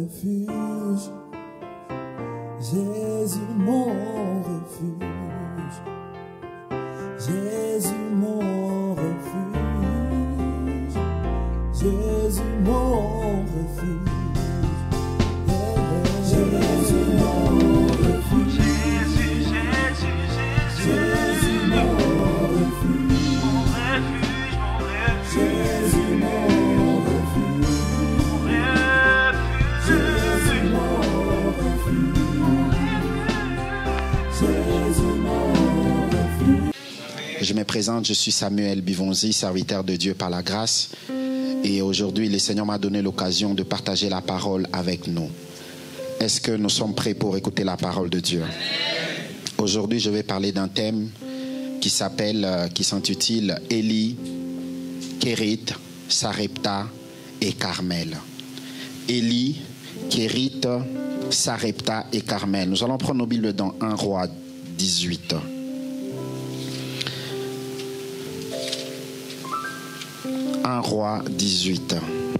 refuge. Jésus mon refuge. Jésus mon refuge. Jésus mon refuge. Jésus mon refuge. Jésus mon refuge. Jésus mon refuge. Jésus mon refuge. Jésus mon refuge. Je me présente, je suis Samuel Bivonzi, serviteur de Dieu par la grâce. Et aujourd'hui, le Seigneur m'a donné l'occasion de partager la parole avec nous. Est-ce que nous sommes prêts pour écouter la parole de Dieu? Aujourd'hui, je vais parler d'un thème qui s'intitule Élie, Kérith, Sarepta et Carmel. Élie, Kérith, Sarepta et Carmel. Nous allons prendre nos Bibles dans 1 Roi 18. 1 Roi 18.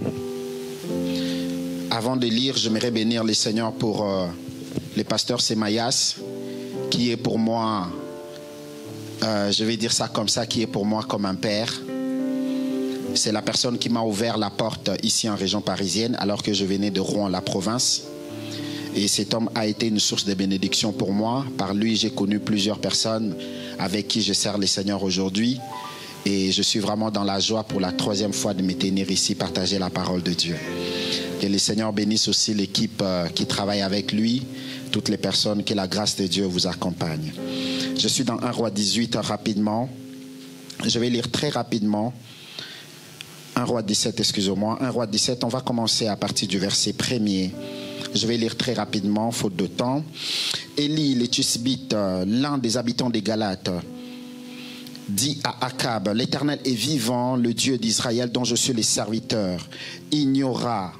Avant de lire, j'aimerais bénir le Seigneur pour le pasteur Semayas, qui est pour moi, je vais dire ça comme ça, qui est pour moi comme un père. C'est la personne qui m'a ouvert la porte ici en région parisienne, alors que je venais de Rouen, la province. Et cet homme a été une source de bénédiction pour moi. Par lui, j'ai connu plusieurs personnes avec qui je sers le Seigneur aujourd'hui. Et je suis vraiment dans la joie pour la 3e fois de me tenir ici, partager la parole de Dieu. Que le Seigneur bénisse aussi l'équipe qui travaille avec lui, toutes les personnes, que la grâce de Dieu vous accompagne. Je suis dans 1 Roi 18 rapidement. Je vais lire très rapidement. 1 Roi 17, excusez-moi. 1 Roi 17, on va commencer à partir du verset 1er. Je vais lire très rapidement, faute de temps. Élie, le Tishbite, l'un des habitants des Galates, dit à Akab, l'Éternel est vivant, le Dieu d'Israël dont je suis le serviteur. Il n'y aura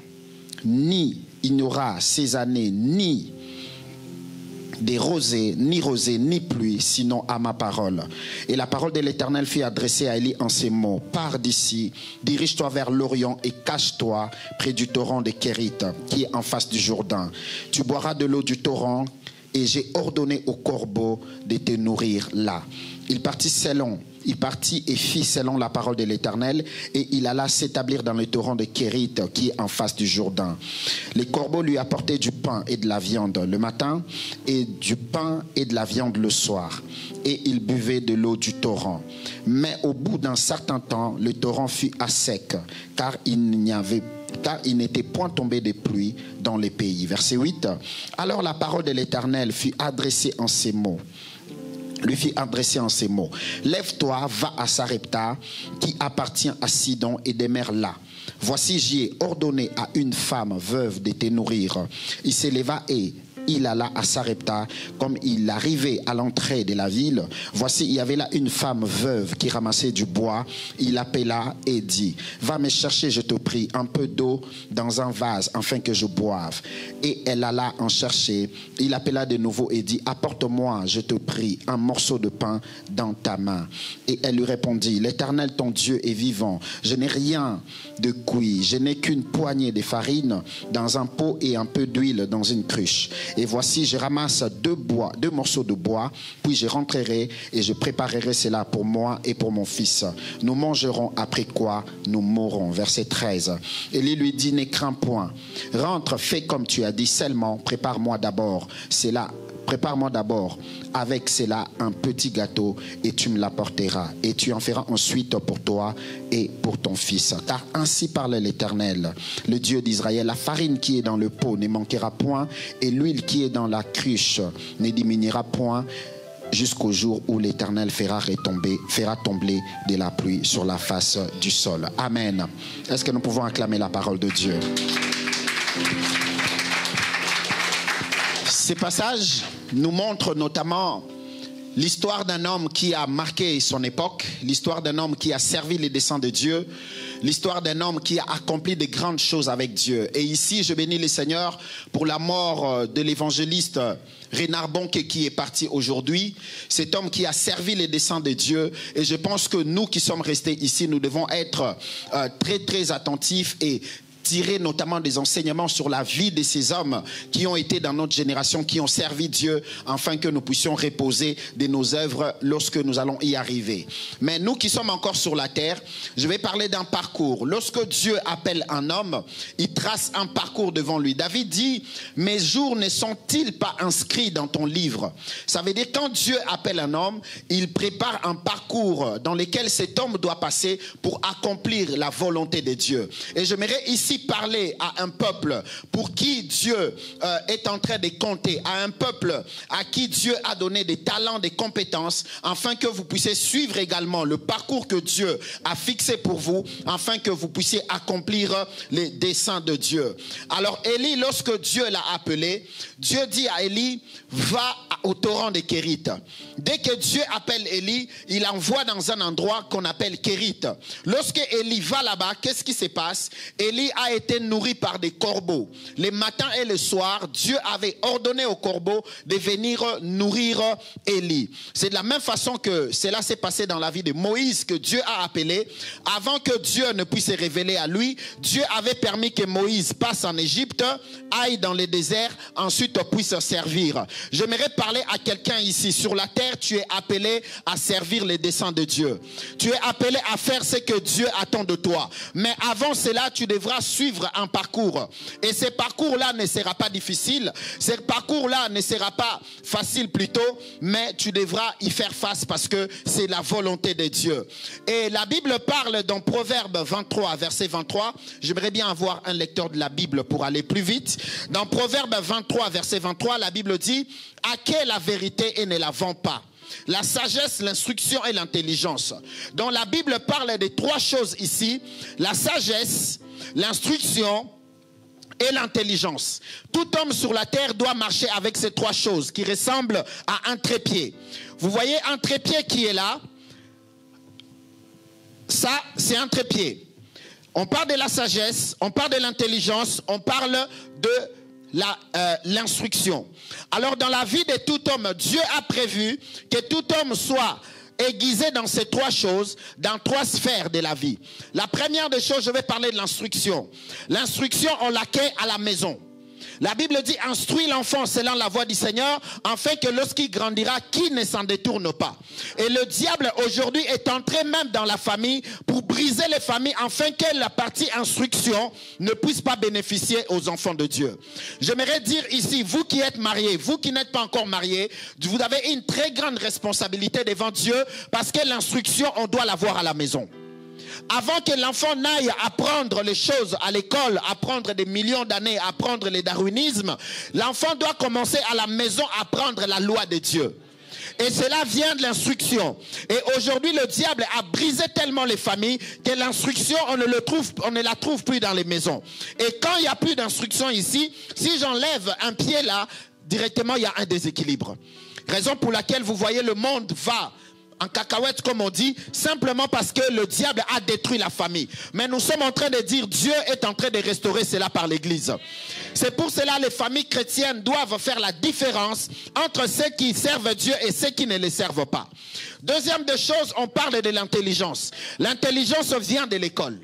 ces années ni des rosées, ni pluie, sinon à ma parole. Et la parole de l'Éternel fut adressée à Élie en ces mots. Pars d'ici, dirige-toi vers l'Orient et cache-toi près du torrent de Kérith, qui est en face du Jourdain. Tu boiras de l'eau du torrent, et j'ai ordonné aux corbeaux de te nourrir là. Il partit et fit selon la parole de l'Éternel, et il alla s'établir dans le torrent de Kérith qui est en face du Jourdain. Les corbeaux lui apportaient du pain et de la viande le matin, et du pain et de la viande le soir. Et il buvait de l'eau du torrent. Mais au bout d'un certain temps, le torrent fut à sec, car il n'était point tombé de pluie dans les pays. Verset 8. Alors la parole de l'Éternel fut adressée en ces mots. Lève-toi, va à Sarepta, qui appartient à Sidon, et demeure là. Voici, j'y ai ordonné à une femme veuve de te nourrir. Il s'éleva et il alla à Sarepta. Comme il arrivait à l'entrée de la ville, voici, il y avait là une femme veuve qui ramassait du bois. Il l'appela et dit, va me chercher, je te prie, un peu d'eau dans un vase, afin que je boive. Et elle alla en chercher. Il appela de nouveau et dit, apporte-moi, je te prie, un morceau de pain dans ta main. Et elle lui répondit, l'Éternel ton Dieu est vivant. Je n'ai rien de cuit, je n'ai qu'une poignée de farine dans un pot et un peu d'huile dans une cruche. Et voici, je ramasse deux morceaux de bois, puis je rentrerai et je préparerai cela pour moi et pour mon fils. Nous mangerons, après quoi nous mourrons. Verset 13. Élie lui dit, ne crains point. Rentre, fais comme tu as dit, seulement prépare-moi d'abord avec cela un petit gâteau, et tu me l'apporteras, et tu en feras ensuite pour toi et pour ton fils. Car ainsi parle l'Éternel, le Dieu d'Israël, la farine qui est dans le pot ne manquera point, et l'huile qui est dans la cruche ne diminuera point, jusqu'au jour où l'Éternel fera tomber de la pluie sur la face du sol. Amen. Est-ce que nous pouvons acclamer la parole de Dieu? Ces passages nous montrent notamment l'histoire d'un homme qui a marqué son époque, l'histoire d'un homme qui a servi les desseins de Dieu, l'histoire d'un homme qui a accompli de grandes choses avec Dieu. Et ici, je bénis le Seigneur pour la mort de l'évangéliste Renard Bonke qui est parti aujourd'hui. Cet homme qui a servi les desseins de Dieu. Et je pense que nous qui sommes restés ici, nous devons être très très attentifs et tirer notamment des enseignements sur la vie de ces hommes qui ont été dans notre génération, qui ont servi Dieu, afin que nous puissions reposer de nos œuvres lorsque nous allons y arriver. Mais nous qui sommes encore sur la terre, je vais parler d'un parcours. Lorsque Dieu appelle un homme, il trace un parcours devant lui. David dit, mes jours ne sont-ils pas inscrits dans ton livre? Ça veut dire quand Dieu appelle un homme, il prépare un parcours dans lequel cet homme doit passer pour accomplir la volonté de Dieu. Et j'aimerais ici parler à un peuple pour qui Dieu est en train de compter, à un peuple à qui Dieu a donné des talents, des compétences, afin que vous puissiez suivre également le parcours que Dieu a fixé pour vous, afin que vous puissiez accomplir les desseins de Dieu. Alors Élie, lorsque Dieu l'a appelé, Dieu dit à Élie, va au torrent de Kérit. Dès que Dieu appelle Élie, il envoie dans un endroit qu'on appelle Kérit. Lorsque Élie va là-bas, qu'est-ce qui se passe? Élie a été nourri par des corbeaux. Les matins et le soir, Dieu avait ordonné aux corbeaux de venir nourrir Élie. C'est de la même façon que cela s'est passé dans la vie de Moïse, que Dieu a appelé. Avant que Dieu ne puisse se révéler à lui, Dieu avait permis que Moïse passe en Égypte, aille dans le désert, ensuite puisse servir. J'aimerais parler à quelqu'un ici. Sur la terre, tu es appelé à servir les desseins de Dieu. Tu es appelé à faire ce que Dieu attend de toi. Mais avant cela, tu devras suivre un parcours. Et ce parcours-là ne sera pas difficile. Ce parcours-là ne sera pas facile plutôt, mais tu devras y faire face parce que c'est la volonté de Dieu. Et la Bible parle dans Proverbe 23, verset 23. J'aimerais bien avoir un lecteur de la Bible pour aller plus vite. Dans Proverbe 23, verset 23, la Bible dit « Hackez la vérité et ne la vends pas. La sagesse, l'instruction et l'intelligence. » Donc la Bible parle de trois choses ici. La sagesse, l'instruction et l'intelligence. Tout homme sur la terre doit marcher avec ces trois choses qui ressemblent à un trépied. Vous voyez un trépied qui est là. Ça, c'est un trépied. On parle de la sagesse, on parle de l'intelligence, on parle de l'instruction. Alors dans la vie de tout homme, Dieu a prévu que tout homme soit aiguisé dans ces trois choses, dans trois sphères de la vie. La première des choses, je vais parler de l'instruction. L'instruction, on l'acquiert à la maison. La Bible dit, instruis l'enfant selon la voie du Seigneur, afin que lorsqu'il grandira, qu'il ne s'en détourne pas. Et le diable aujourd'hui est entré même dans la famille pour briser les familles, afin que la partie instruction ne puisse pas bénéficier aux enfants de Dieu. J'aimerais dire ici, vous qui êtes mariés, vous qui n'êtes pas encore mariés, vous avez une très grande responsabilité devant Dieu, parce que l'instruction, on doit l'avoir à la maison. Avant que l'enfant n'aille apprendre les choses à l'école, apprendre des millions d'années, apprendre le darwinisme, l'enfant doit commencer à la maison à apprendre la loi de Dieu. Et cela vient de l'instruction. Et aujourd'hui, le diable a brisé tellement les familles que l'instruction, on ne la trouve plus dans les maisons. Et quand il n'y a plus d'instruction ici, si j'enlève un pied là, directement il y a un déséquilibre. Raison pour laquelle vous voyez le monde va en cacahuète, comme on dit, simplement parce que le diable a détruit la famille. Mais nous sommes en train de dire, Dieu est en train de restaurer cela par l'Église. C'est pour cela que les familles chrétiennes doivent faire la différence entre ceux qui servent Dieu et ceux qui ne le servent pas. Deuxième des choses, on parle de l'intelligence. L'intelligence vient de l'école.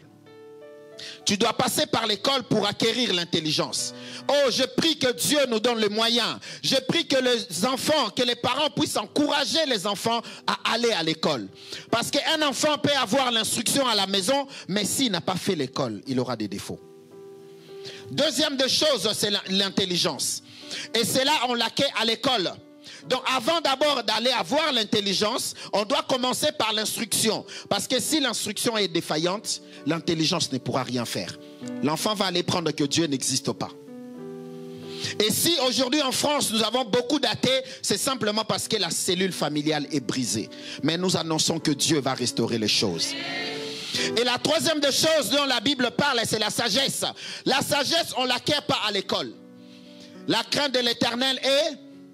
Tu dois passer par l'école pour acquérir l'intelligence. Oh, je prie que Dieu nous donne les moyens. Je prie que les enfants, que les parents puissent encourager les enfants à aller à l'école. Parce qu'un enfant peut avoir l'instruction à la maison, mais s'il n'a pas fait l'école, il aura des défauts. Deuxième des choses, c'est l'intelligence. Et cela, on l'acquiert à l'école. Donc avant d'abord d'aller avoir l'intelligence, on doit commencer par l'instruction. Parce que si l'instruction est défaillante, l'intelligence ne pourra rien faire. L'enfant va aller prendre que Dieu n'existe pas. Et si aujourd'hui en France nous avons beaucoup d'athées, c'est simplement parce que la cellule familiale est brisée. Mais nous annonçons que Dieu va restaurer les choses. Et la troisième des choses dont la Bible parle, c'est la sagesse. La sagesse, on ne l'acquiert pas à l'école. La crainte de l'Éternel est...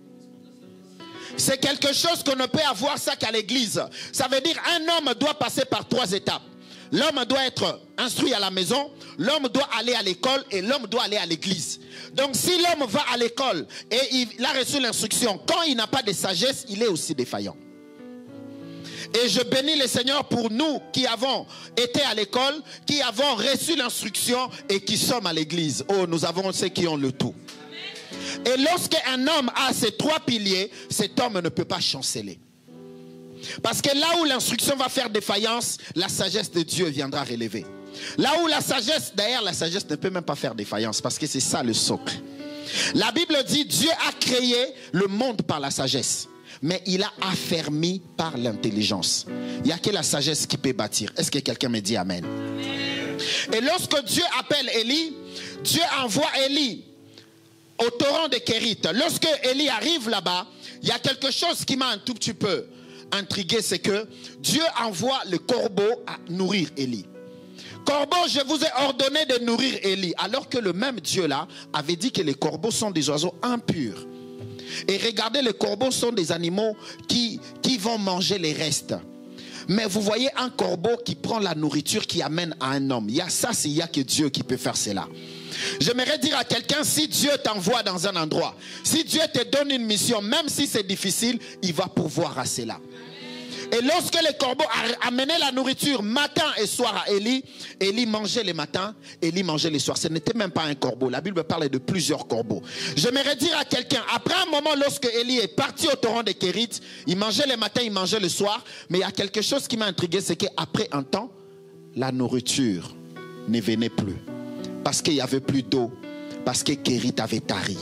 C'est quelque chose qu'on ne peut avoir ça qu'à l'église. Ça veut dire un homme doit passer par trois étapes. L'homme doit être instruit à la maison, l'homme doit aller à l'école et l'homme doit aller à l'église. Donc si l'homme va à l'école et il a reçu l'instruction, quand il n'a pas de sagesse, il est aussi défaillant. Et je bénis le Seigneur pour nous qui avons été à l'école, qui avons reçu l'instruction et qui sommes à l'église. Oh, nous avons ceux qui ont le tout. Et lorsqu'un homme a ces trois piliers, cet homme ne peut pas chanceler. Parce que là où l'instruction va faire défaillance, la sagesse de Dieu viendra relever. Là où la sagesse, d'ailleurs la sagesse ne peut même pas faire défaillance, parce que c'est ça le socle. La Bible dit, Dieu a créé le monde par la sagesse, mais il a affermi par l'intelligence. Il n'y a que la sagesse qui peut bâtir. Est-ce que quelqu'un me dit amen? Et lorsque Dieu appelle Élie, Dieu envoie Élie au torrent de Kérit. Lorsque Élie arrive là-bas, il y a quelque chose qui m'a un tout petit peu intrigué, c'est que Dieu envoie le corbeau à nourrir Élie. Corbeau, je vous ai ordonné de nourrir Élie, alors que le même Dieu là avait dit que les corbeaux sont des oiseaux impurs. Et regardez, les corbeaux sont des animaux qui vont manger les restes. Mais vous voyez un corbeau qui prend la nourriture qui amène à un homme. Il y a ça, il n'y a que Dieu qui peut faire cela. J'aimerais dire à quelqu'un, si Dieu t'envoie dans un endroit, si Dieu te donne une mission, même si c'est difficile, il va pourvoir à cela. Et lorsque les corbeaux amenaient la nourriture matin et soir à Élie, Élie mangeait les matins, Élie mangeait les soirs. Ce n'était même pas un corbeau. La Bible parle de plusieurs corbeaux. J'aimerais dire à quelqu'un, après un moment, lorsque Élie est parti au torrent de Kérit, il mangeait les matins, il mangeait le soir. Mais il y a quelque chose qui m'a intrigué, c'est qu'après un temps, la nourriture ne venait plus. Parce qu'il n'y avait plus d'eau. Parce que Kérit avait tari.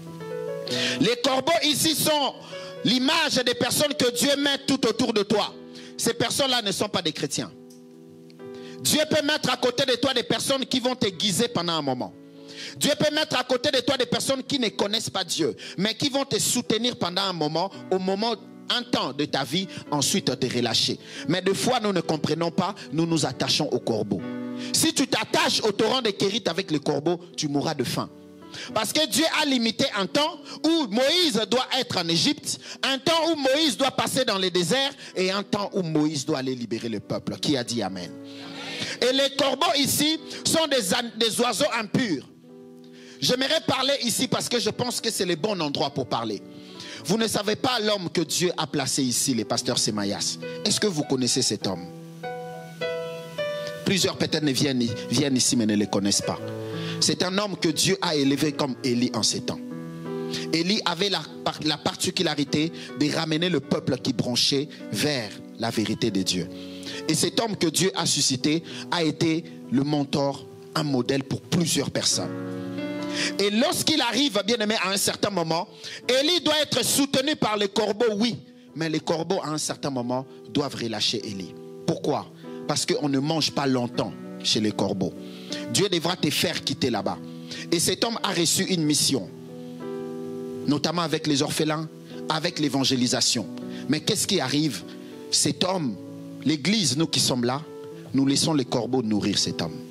Les corbeaux ici sont l'image des personnes que Dieu met tout autour de toi. Ces personnes-là ne sont pas des chrétiens. Dieu peut mettre à côté de toi des personnes qui vont te guiser pendant un moment. Dieu peut mettre à côté de toi des personnes qui ne connaissent pas Dieu, mais qui vont te soutenir pendant un moment, un temps de ta vie, ensuite te relâcher. Mais des fois, nous ne comprenons pas, nous nous attachons au corbeau. Si tu t'attaches au torrent de Kérit avec le corbeau, tu mourras de faim. Parce que Dieu a limité un temps où Moïse doit être en Égypte, un temps où Moïse doit passer dans le désert et un temps où Moïse doit aller libérer le peuple. Qui a dit amen? Et les corbeaux ici sont des oiseaux impurs. J'aimerais parler ici parce que je pense que c'est le bon endroit pour parler. Vous ne savez pas l'homme que Dieu a placé ici, le pasteur Semayas. Est-ce que vous connaissez cet homme? Plusieurs peut-être viennent ici mais ne le connaissent pas. C'est un homme que Dieu a élevé comme Élie en ces temps. Élie avait la particularité de ramener le peuple qui branchait vers la vérité de Dieu. Et cet homme que Dieu a suscité a été le mentor, un modèle pour plusieurs personnes. Et lorsqu'il arrive, bien aimé, à un certain moment, Élie doit être soutenu par les corbeaux, oui. Mais les corbeaux, à un certain moment, doivent relâcher Élie. Pourquoi? Parce qu'on ne mange pas longtemps chez les corbeaux. Dieu devra te faire quitter là-bas. Et cet homme a reçu une mission, notamment avec les orphelins, avec l'évangélisation. Mais qu'est-ce qui arrive? Cet homme, l'église, nous qui sommes là, nous laissons les corbeaux nourrir cet homme.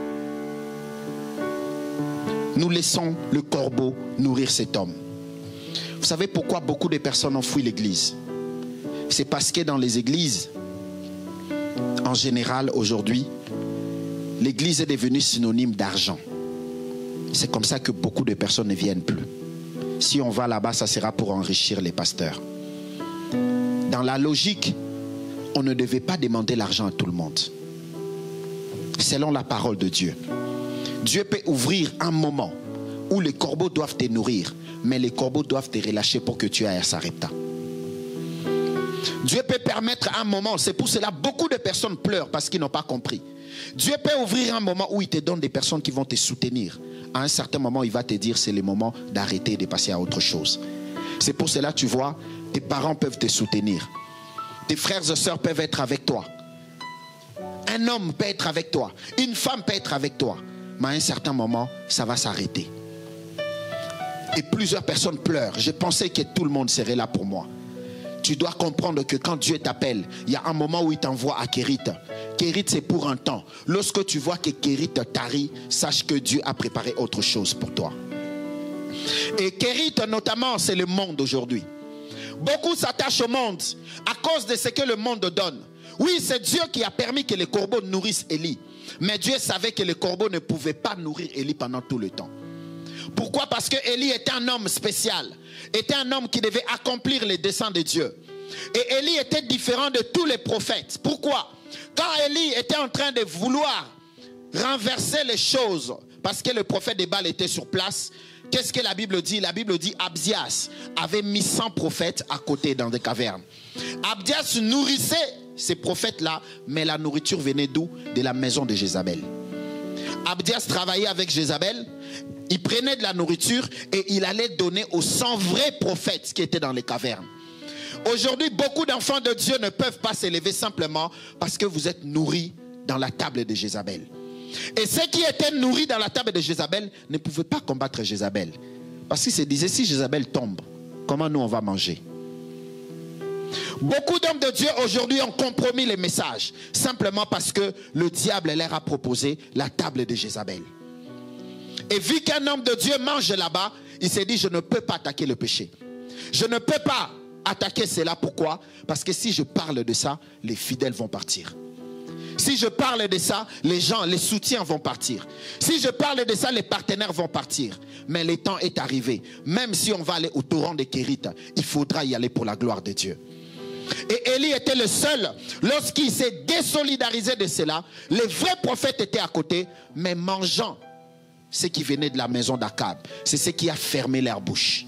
Nous laissons le corbeau nourrir cet homme. Vous savez pourquoi beaucoup de personnes ont fui l'église? C'est parce que dans les églises, en général aujourd'hui, l'église est devenue synonyme d'argent. C'est comme ça que beaucoup de personnes ne viennent plus. Si on va là-bas, ça sera pour enrichir les pasteurs. Dans la logique, on ne devait pas demander l'argent à tout le monde. Selon la parole de Dieu. Dieu peut ouvrir un moment où les corbeaux doivent te nourrir, mais les corbeaux doivent te relâcher pour que tu ailles à Sarepta. Dieu peut permettre un moment, c'est pour cela beaucoup de personnes pleurent parce qu'ils n'ont pas compris. Dieu peut ouvrir un moment où il te donne des personnes qui vont te soutenir. À un certain moment, il va te dire c'est le moment d'arrêter et de passer à autre chose. C'est pour cela, tu vois, tes parents peuvent te soutenir. Tes frères et sœurs peuvent être avec toi. Un homme peut être avec toi. Une femme peut être avec toi. Mais à un certain moment, ça va s'arrêter. Et plusieurs personnes pleurent. Je pensais que tout le monde serait là pour moi. Tu dois comprendre que quand Dieu t'appelle, il y a un moment où il t'envoie à Kérit. Kérit, c'est pour un temps. Lorsque tu vois que Kérit tarit, sache que Dieu a préparé autre chose pour toi. Et Kérit, notamment, c'est le monde aujourd'hui. Beaucoup s'attachent au monde à cause de ce que le monde donne. Oui, c'est Dieu qui a permis que les corbeaux nourrissent Élie. Mais Dieu savait que les corbeaux ne pouvaient pas nourrir Élie pendant tout le temps. Pourquoi? Parce que Élie était un homme spécial. Était un homme qui devait accomplir les desseins de Dieu. Et Élie était différent de tous les prophètes. Pourquoi? Quand Élie était en train de vouloir renverser les choses, parce que le prophète de Baal était sur place, qu'est-ce que la Bible dit? La Bible dit Abdias avait mis 100 prophètes à côté dans des cavernes. Abdias nourrissait ces prophètes-là, mais la nourriture venait d'où? De la maison de Jézabel. Abdias travaillait avec Jézabel, il prenait de la nourriture et il allait donner aux 100 vrais prophètes qui étaient dans les cavernes. Aujourd'hui, beaucoup d'enfants de Dieu ne peuvent pas s'élever simplement parce que vous êtes nourris dans la table de Jézabel. Et ceux qui étaient nourris dans la table de Jézabel ne pouvaient pas combattre Jézabel. Parce qu'ils se disaient, si Jézabel tombe, comment nous on va manger? Beaucoup d'hommes de Dieu aujourd'hui ont compromis les messages simplement parce que le diable leur a proposé la table de Jézabel. Et vu qu'un homme de Dieu mange là-bas, il s'est dit, je ne peux pas attaquer le péché. Je ne peux pas attaquer cela. Pourquoi? Parce que si je parle de ça, les fidèles vont partir. Si je parle de ça, les gens, les soutiens vont partir. Si je parle de ça, les partenaires vont partir. Mais le temps est arrivé. Même si on va aller au torrent de Kérit, il faudra y aller pour la gloire de Dieu. Et Élie était le seul, lorsqu'il s'est désolidarisé de cela, les vrais prophètes étaient à côté, mais mangeant ce qui venait de la maison d'Akab. C'est ce qui a fermé leur bouche.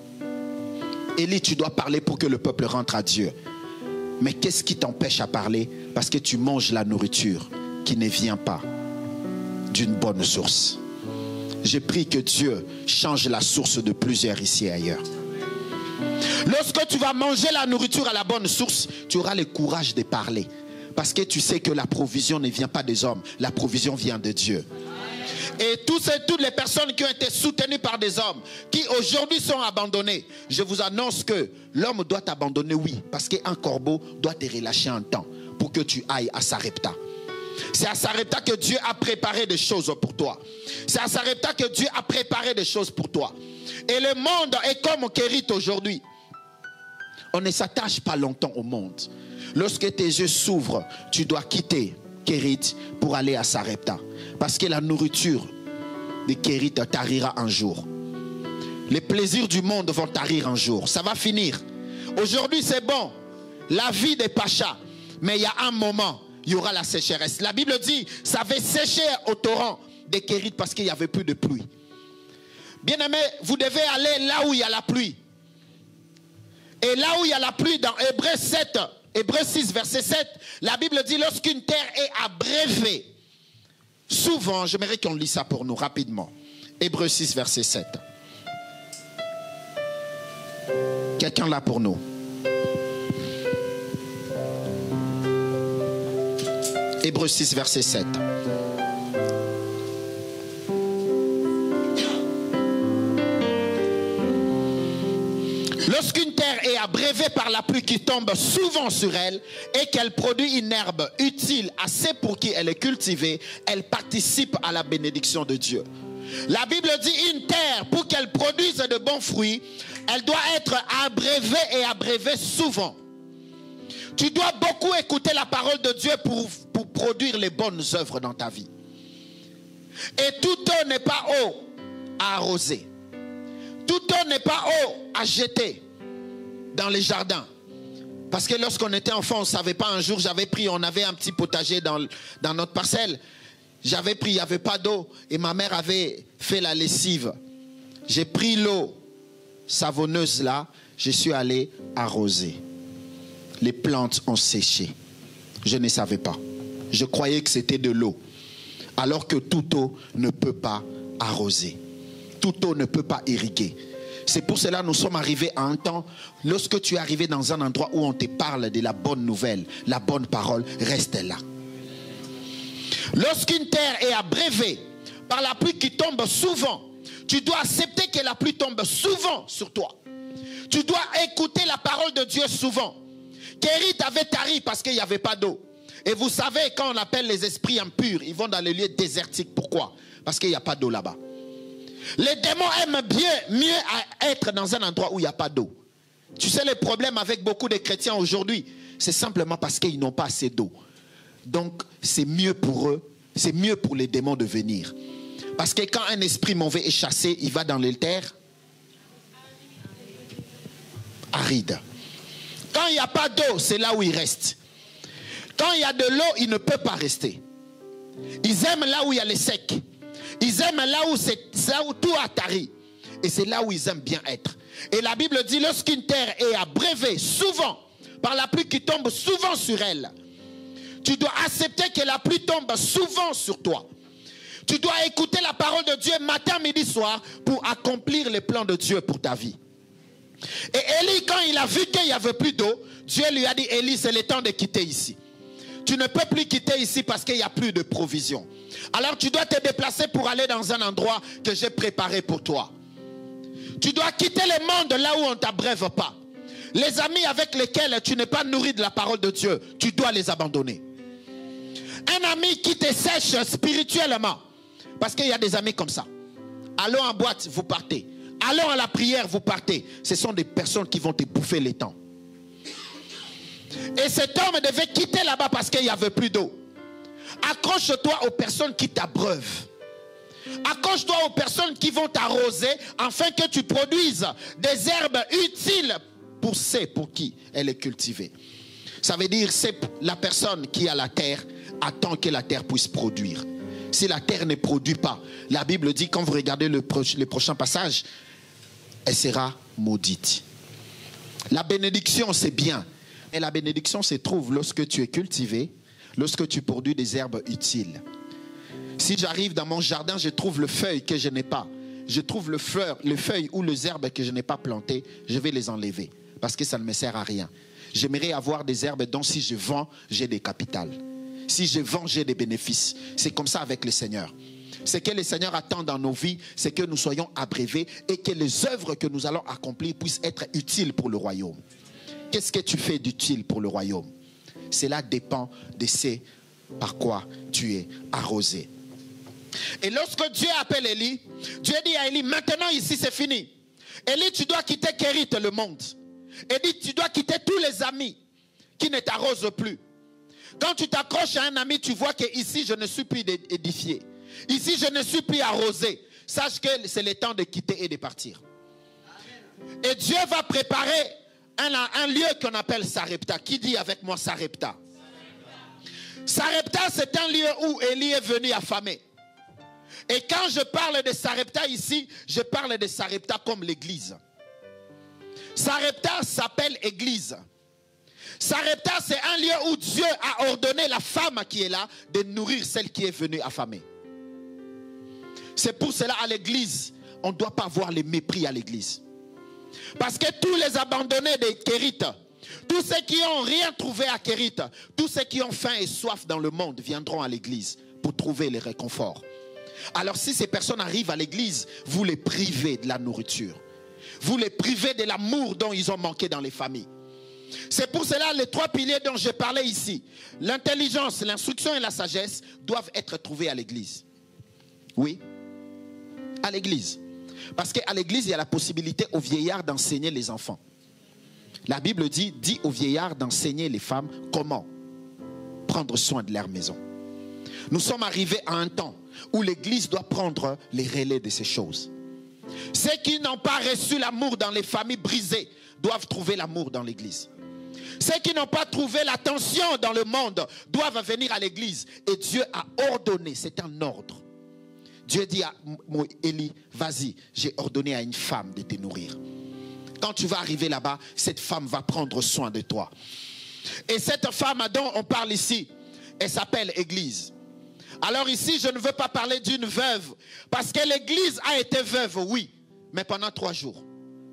Élie, tu dois parler pour que le peuple rentre à Dieu. Mais qu'est-ce qui t'empêche à parler? Parce que tu manges la nourriture qui ne vient pas d'une bonne source. Je prie que Dieu change la source de plusieurs ici et ailleurs. Lorsque tu vas manger la nourriture à la bonne source, tu auras le courage de parler. Parce que tu sais que la provision ne vient pas des hommes, la provision vient de Dieu. Et toutes les personnes qui ont été soutenues par des hommes, qui aujourd'hui sont abandonnés, je vous annonce que l'homme doit t'abandonner, oui, parce qu'un corbeau doit te relâcher un temps pour que tu ailles à Sarepta. C'est à Sarepta que Dieu a préparé des choses pour toi. C'est à Sarepta que Dieu a préparé des choses pour toi. Et le monde est comme Kérit aujourd'hui. On ne s'attache pas longtemps au monde. Lorsque tes yeux s'ouvrent, tu dois quitter Kérit pour aller à Sarepta. Parce que la nourriture de Kérit tarira un jour. Les plaisirs du monde vont tarir un jour. Ça va finir. Aujourd'hui c'est bon, la vie des pachas. Mais il y a un moment, il y aura la sécheresse. La Bible dit, ça avait séché au torrent de Kérit parce qu'il n'y avait plus de pluie. Bien-aimés, vous devez aller là où il y a la pluie. Et là où il y a la pluie, dans Hébreux 6, verset 7, la Bible dit, lorsqu'une terre est abrévée, souvent, j'aimerais qu'on lit ça pour nous rapidement. Hébreux 6, verset 7. Quelqu'un là pour nous? Hébreux 6, verset 7. Lorsqu'une terre est abrévée par la pluie qui tombe souvent sur elle et qu'elle produit une herbe utile assez pour qui elle est cultivée, elle participe à la bénédiction de Dieu. La Bible dit une terre, pour qu'elle produise de bons fruits, elle doit être abrévée et abrévée souvent. Tu dois beaucoup écouter la parole de Dieu pour produire les bonnes œuvres dans ta vie. Et tout eau n'est pas eau à arroser. Toute eau n'est pas eau à jeter dans les jardins. Parce que lorsqu'on était enfant, on ne savait pas. Un jour, on avait un petit potager dans notre parcelle. J'avais pris, il n'y avait pas d'eau. Et ma mère avait fait la lessive. J'ai pris l'eau savonneuse là. Je suis allé arroser. Les plantes ont séché. Je ne savais pas. Je croyais que c'était de l'eau. Alors que toute eau ne peut pas arroser. Toute eau ne peut pas irriguer. C'est pour cela que nous sommes arrivés à un temps, lorsque tu es arrivé dans un endroit où on te parle de la bonne nouvelle, la bonne parole, reste là. Lorsqu'une terre est abrévée par la pluie qui tombe souvent, tu dois accepter que la pluie tombe souvent sur toi. Tu dois écouter la parole de Dieu souvent. Kérit avait tari parce qu'il n'y avait pas d'eau. Et vous savez, quand on appelle les esprits impurs, ils vont dans les lieux désertiques. Pourquoi? Parce qu'il n'y a pas d'eau là-bas. Les démons aiment mieux être dans un endroit où il n'y a pas d'eau. Tu sais le problème avec beaucoup de chrétiens aujourd'hui, c'est simplement parce qu'ils n'ont pas assez d'eau. Donc c'est mieux pour eux, c'est mieux pour les démons de venir. Parce que quand un esprit mauvais est chassé, il va dans les terres arides. Quand il n'y a pas d'eau, c'est là où il reste. Quand il y a de l'eau, il ne peut pas rester. Ils aiment là où il y a les secs. Ils aiment là où tout a tari. Et c'est là où ils aiment bien être. Et la Bible dit, lorsqu'une terre est abreuvée, souvent, par la pluie qui tombe souvent sur elle, tu dois accepter que la pluie tombe souvent sur toi. Tu dois écouter la parole de Dieu matin, midi, soir pour accomplir les plans de Dieu pour ta vie. Et Élie, quand il a vu qu'il n'y avait plus d'eau, Dieu lui a dit, Élie, c'est le temps de quitter ici. Tu ne peux plus quitter ici parce qu'il n'y a plus de provision. Alors tu dois te déplacer pour aller dans un endroit que j'ai préparé pour toi. Tu dois quitter le monde là où on ne t'abreuve pas. Les amis avec lesquels tu n'es pas nourri de la parole de Dieu, tu dois les abandonner. Un ami qui te sèche spirituellement, parce qu'il y a des amis comme ça. Allons en boîte, vous partez. Allons à la prière, vous partez. Ce sont des personnes qui vont te bouffer les temps. Et cet homme devait quitter là-bas parce qu'il n'y avait plus d'eau. Accroche-toi aux personnes qui t'abreuvent. Accroche-toi aux personnes qui vont t'arroser afin que tu produises des herbes utiles pour ceux pour qui elle est cultivée. Ça veut dire c'est la personne qui a la terre attend que la terre puisse produire. Si la terre ne produit pas, la Bible dit, quand vous regardez le prochain passage, elle sera maudite. La bénédiction, c'est bien. Et la bénédiction se trouve lorsque tu es cultivé, lorsque tu produis des herbes utiles. Si j'arrive dans mon jardin, je trouve le feuille que je n'ai pas. Je trouve les feuilles ou les herbes que je n'ai pas plantées, je vais les enlever. Parce que ça ne me sert à rien. J'aimerais avoir des herbes dont si je vends, j'ai des capitales. Si je vends, j'ai des bénéfices. C'est comme ça avec le Seigneur. Ce que le Seigneur attend dans nos vies, c'est que nous soyons abreuvés et que les œuvres que nous allons accomplir puissent être utiles pour le royaume. Qu'est-ce que tu fais d'utile pour le royaume? Cela dépend de ce par quoi tu es arrosé. Et lorsque Dieu appelle Élie, Dieu dit à Élie, maintenant ici c'est fini. Élie, tu dois quitter Kérit, le monde. Élie, tu dois quitter tous les amis qui ne t'arrosent plus. Quand tu t'accroches à un ami, tu vois que ici je ne suis plus édifié. Ici je ne suis plus arrosé. Sache que c'est le temps de quitter et de partir. Et Dieu va préparer un lieu qu'on appelle Sarepta. Qui dit avec moi Sarepta? Sarepta, c'est un lieu où Élie est venu affamé. Et quand je parle de Sarepta ici, je parle de Sarepta comme l'église. Sarepta s'appelle église. Sarepta, c'est un lieu où Dieu a ordonné la femme qui est là de nourrir celle qui est venue affamée. C'est pour cela à l'église, on ne doit pas avoir les mépris à l'église. Parce que tous les abandonnés de Kérit, tous ceux qui n'ont rien trouvé à Kérit, tous ceux qui ont faim et soif dans le monde viendront à l'église pour trouver le réconfort. Alors si ces personnes arrivent à l'église, vous les privez de la nourriture. Vous les privez de l'amour dont ils ont manqué dans les familles. C'est pour cela les trois piliers dont je parlais ici, l'intelligence, l'instruction et la sagesse, doivent être trouvés à l'église. Oui, à l'église. Parce qu'à l'église, il y a la possibilité aux vieillards d'enseigner les enfants. La Bible dit aux vieillards d'enseigner les femmes comment prendre soin de leur maison. Nous sommes arrivés à un temps où l'église doit prendre les relais de ces choses. Ceux qui n'ont pas reçu l'amour dans les familles brisées doivent trouver l'amour dans l'église. Ceux qui n'ont pas trouvé l'attention dans le monde doivent venir à l'église. Et Dieu a ordonné, c'est un ordre. Dieu dit à Élie, vas-y, j'ai ordonné à une femme de te nourrir. Quand tu vas arriver là-bas, cette femme va prendre soin de toi. Et cette femme dont on parle ici, elle s'appelle Église. Alors ici, je ne veux pas parler d'une veuve, parce que l'Église a été veuve, oui, mais pendant 3 jours.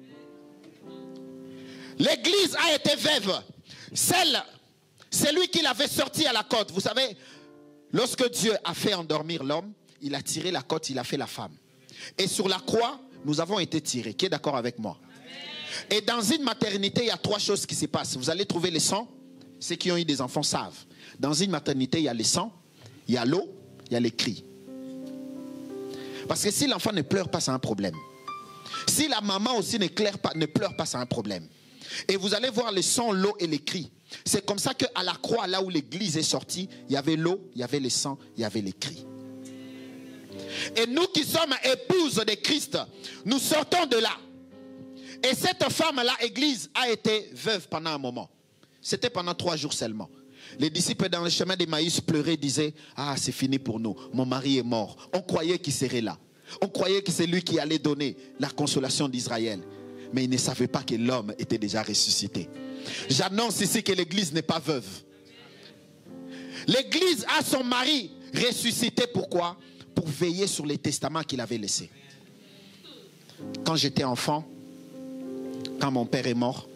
L'Église a été veuve. Celui qui l'avait sorti à la côte, vous savez, lorsque Dieu a fait endormir l'homme, il a tiré la côte, il a fait la femme. Et sur la croix, nous avons été tirés. Qui est d'accord avec moi? Et dans une maternité, il y a 3 choses qui se passent. Vous allez trouver les sangs. Ceux qui ont eu des enfants savent. Dans une maternité, il y a les sangs, il y a l'eau, il y a les cris. Parce que si l'enfant ne pleure pas, c'est un problème. Si la maman aussi ne pleure pas, c'est un problème. Et vous allez voir les sons, l'eau et les cris. C'est comme ça qu'à la croix, là où l'église est sortie, il y avait l'eau, il y avait les sangs, il y avait les cris. Et nous qui sommes épouses de Christ, nous sortons de là. Et cette femme-là, église, a été veuve pendant un moment. C'était pendant 3 jours seulement. Les disciples dans le chemin d'Emmaüs pleuraient, disaient, ah, c'est fini pour nous, mon mari est mort. On croyait qu'il serait là. On croyait que c'est lui qui allait donner la consolation d'Israël. Mais ils ne savaient pas que l'homme était déjà ressuscité. J'annonce ici que l'église n'est pas veuve. L'église a son mari ressuscité. Pourquoi? Pour veiller sur les testaments qu'il avait laissés. Quand j'étais enfant, quand mon père est mort,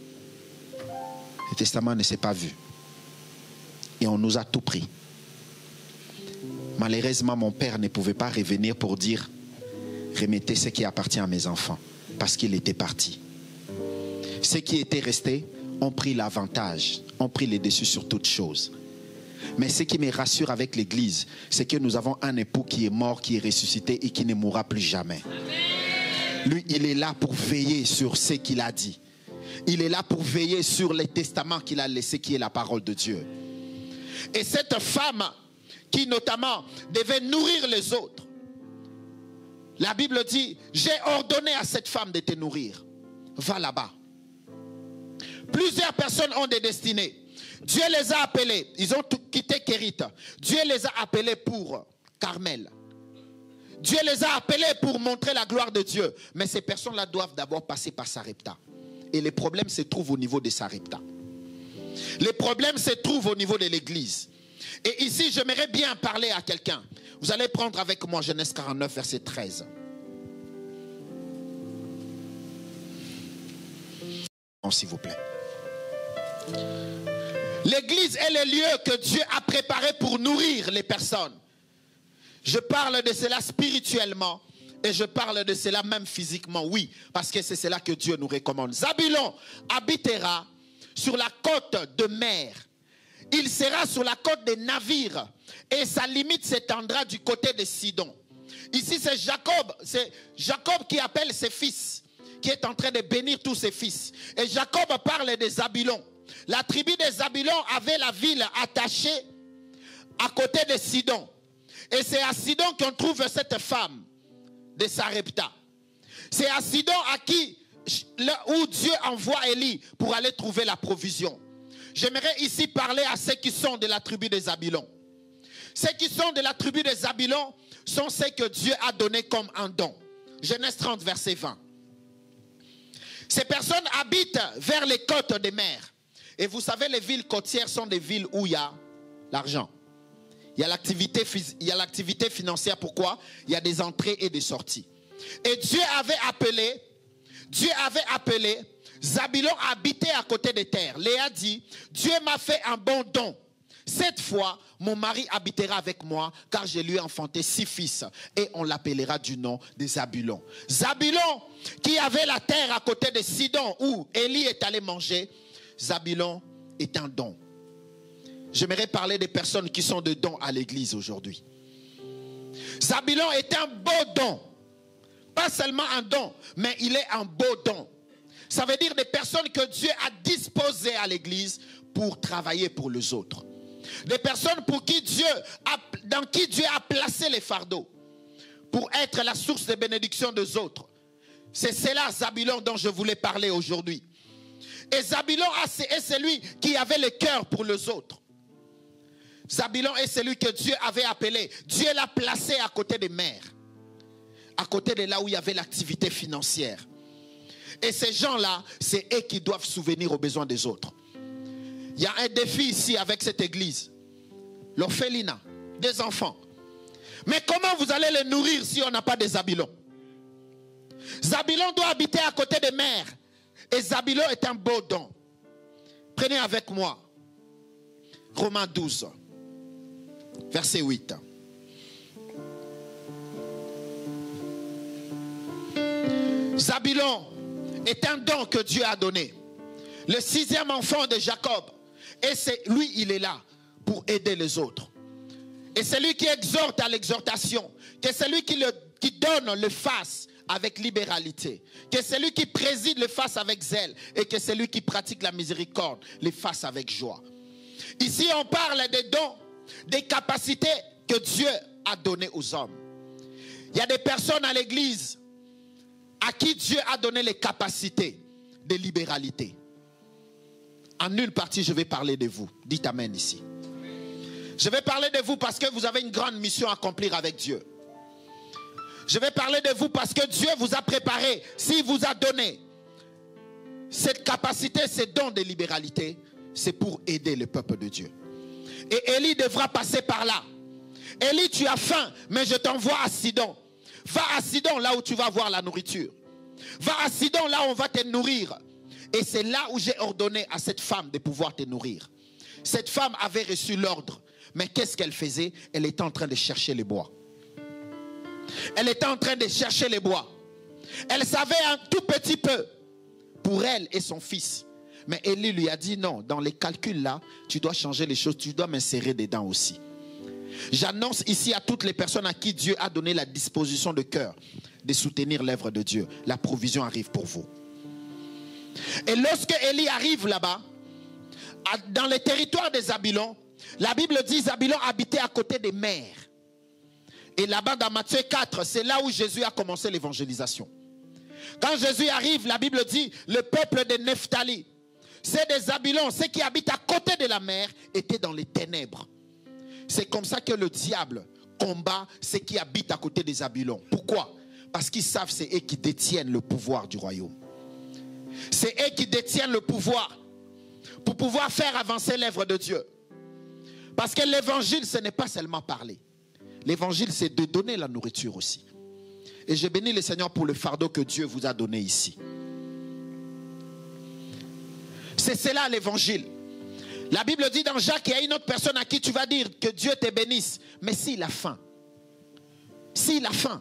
le testament ne s'est pas vu. Et on nous a tout pris. Malheureusement, mon père ne pouvait pas revenir pour dire « Remettez ce qui appartient à mes enfants » parce qu'il était parti. Ceux qui étaient restés ont pris l'avantage, ont pris le dessus sur toute chose. Mais ce qui me rassure avec l'église, c'est que nous avons un époux qui est mort, qui est ressuscité et qui ne mourra plus jamais. Lui, il est là pour veiller sur ce qu'il a dit. Il est là pour veiller sur les testaments qu'il a laissés, qui est la parole de Dieu. Et cette femme qui notamment devait nourrir les autres, la Bible dit, j'ai ordonné à cette femme de te nourrir. Va là-bas. Plusieurs personnes ont des destinées. Dieu les a appelés. Ils ont quitté Kérit. Dieu les a appelés pour Carmel. Dieu les a appelés pour montrer la gloire de Dieu. Mais ces personnes-là doivent d'abord passer par Sarepta. Et les problèmes se trouvent au niveau de Sarepta. Les problèmes se trouvent au niveau de l'église. Et ici, j'aimerais bien parler à quelqu'un. Vous allez prendre avec moi Genèse 49, verset 13. S'il vous plaît. L'église est le lieu que Dieu a préparé pour nourrir les personnes. Je parle de cela spirituellement et je parle de cela même physiquement, oui, parce que c'est cela que Dieu nous recommande. Zabulon habitera sur la côte de mer. Il sera sur la côte des navires et sa limite s'étendra du côté de Sidon. Ici, c'est Jacob qui appelle ses fils, qui est en train de bénir tous ses fils. Et Jacob parle des Zabulons. La tribu des Zabulons avait la ville attachée à côté de Sidon. Et c'est à Sidon qu'on trouve cette femme de Sarepta. C'est à Sidon où Dieu envoie Élie pour aller trouver la provision. J'aimerais ici parler à ceux qui sont de la tribu des Zabulons. Ceux qui sont de la tribu des Zabulons sont ceux que Dieu a donné comme un don. Genèse 30, verset 20. Ces personnes habitent vers les côtes des mers. Et vous savez, les villes côtières sont des villes où il y a l'argent. Il y a l'activité financière. Pourquoi? Il y a des entrées et des sorties. Et Dieu avait appelé Zabulon à habiter à côté des terres. Léa dit, Dieu m'a fait un bon don. Cette fois, mon mari habitera avec moi, car je lui ai enfanté 6 fils. Et on l'appellera du nom de Zabulon. Zabulon, qui avait la terre à côté de Sidon, où Élie est allé manger, Zabulon est un don. J'aimerais parler des personnes qui sont de dons à l'église aujourd'hui. Zabulon est un beau don. Pas seulement un don, mais il est un beau don. Ça veut dire des personnes que Dieu a disposées à l'église pour travailler pour les autres. Des personnes dans qui Dieu a placé les fardeaux pour être la source de bénédiction des autres. C'est cela, Zabulon, dont je voulais parler aujourd'hui. Et Zabulon est celui qui avait le cœur pour les autres. Zabulon est celui que Dieu avait appelé. Dieu l'a placé à côté des mers. À côté de là où il y avait l'activité financière. Et ces gens-là, c'est eux qui doivent souvenir aux besoins des autres. Il y a un défi ici avec cette église. L'orphelinat, des enfants. Mais comment vous allez les nourrir si on n'a pas de Zabulon? Zabulon doit habiter à côté des mers. Et Zabulon est un beau don. Prenez avec moi Romains 12, verset 8. Zabulon est un don que Dieu a donné. Le 6e enfant de Jacob. Et lui, il est là pour aider les autres. Et c'est lui qui exhorte à l'exhortation. Que c'est lui qui donne le face avec libéralité. Que c'est lui qui préside le face avec zèle. Et que c'est lui qui pratique la miséricorde, le face avec joie. Ici, on parle des dons, des capacités que Dieu a données aux hommes. Il y a des personnes à l'église à qui Dieu a donné les capacités de libéralité. En une partie, je vais parler de vous. Dites amen ici. Je vais parler de vous parce que vous avez une grande mission à accomplir avec Dieu. Je vais parler de vous parce que Dieu vous a préparé. S'il vous a donné cette capacité, ces dons de libéralité, c'est pour aider le peuple de Dieu. Et Élie devra passer par là. Élie, tu as faim, mais je t'envoie à Sidon. Va à Sidon, là où tu vas voir la nourriture. Va à Sidon, là où on va te nourrir. Et c'est là où j'ai ordonné à cette femme de pouvoir te nourrir. Cette femme avait reçu l'ordre. Mais qu'est-ce qu'elle faisait? Elle était en train de chercher les bois. Elle était en train de chercher les bois. Elle savait un tout petit peu pour elle et son fils. Mais Élie lui a dit non, dans les calculs là, tu dois changer les choses, tu dois m'insérer dedans aussi. J'annonce ici à toutes les personnes à qui Dieu a donné la disposition de cœur de soutenir l'œuvre de Dieu. La provision arrive pour vous. Et lorsque Élie arrive là-bas, dans les territoires de Zabulon, la Bible dit Zabulon habitait à côté des mers. Et là-bas dans Matthieu 4, c'est là où Jésus a commencé l'évangélisation. Quand Jésus arrive, la Bible dit le peuple de Nephtali, c'est des Zabulon, ceux qui habitent à côté de la mer, étaient dans les ténèbres. C'est comme ça que le diable combat ceux qui habitent à côté des Zabulon. Pourquoi? Parce qu'ils savent c'est eux qui détiennent le pouvoir du royaume. C'est eux qui détiennent le pouvoir pour pouvoir faire avancer l'œuvre de Dieu. Parce que l'évangile, ce n'est pas seulement parler. L'évangile, c'est de donner la nourriture aussi. Et je bénis le Seigneur pour le fardeau que Dieu vous a donné ici. C'est cela l'évangile. La Bible dit dans Jacques, il y a une autre personne à qui tu vas dire que Dieu te bénisse. Mais s'il a faim. S'il a faim.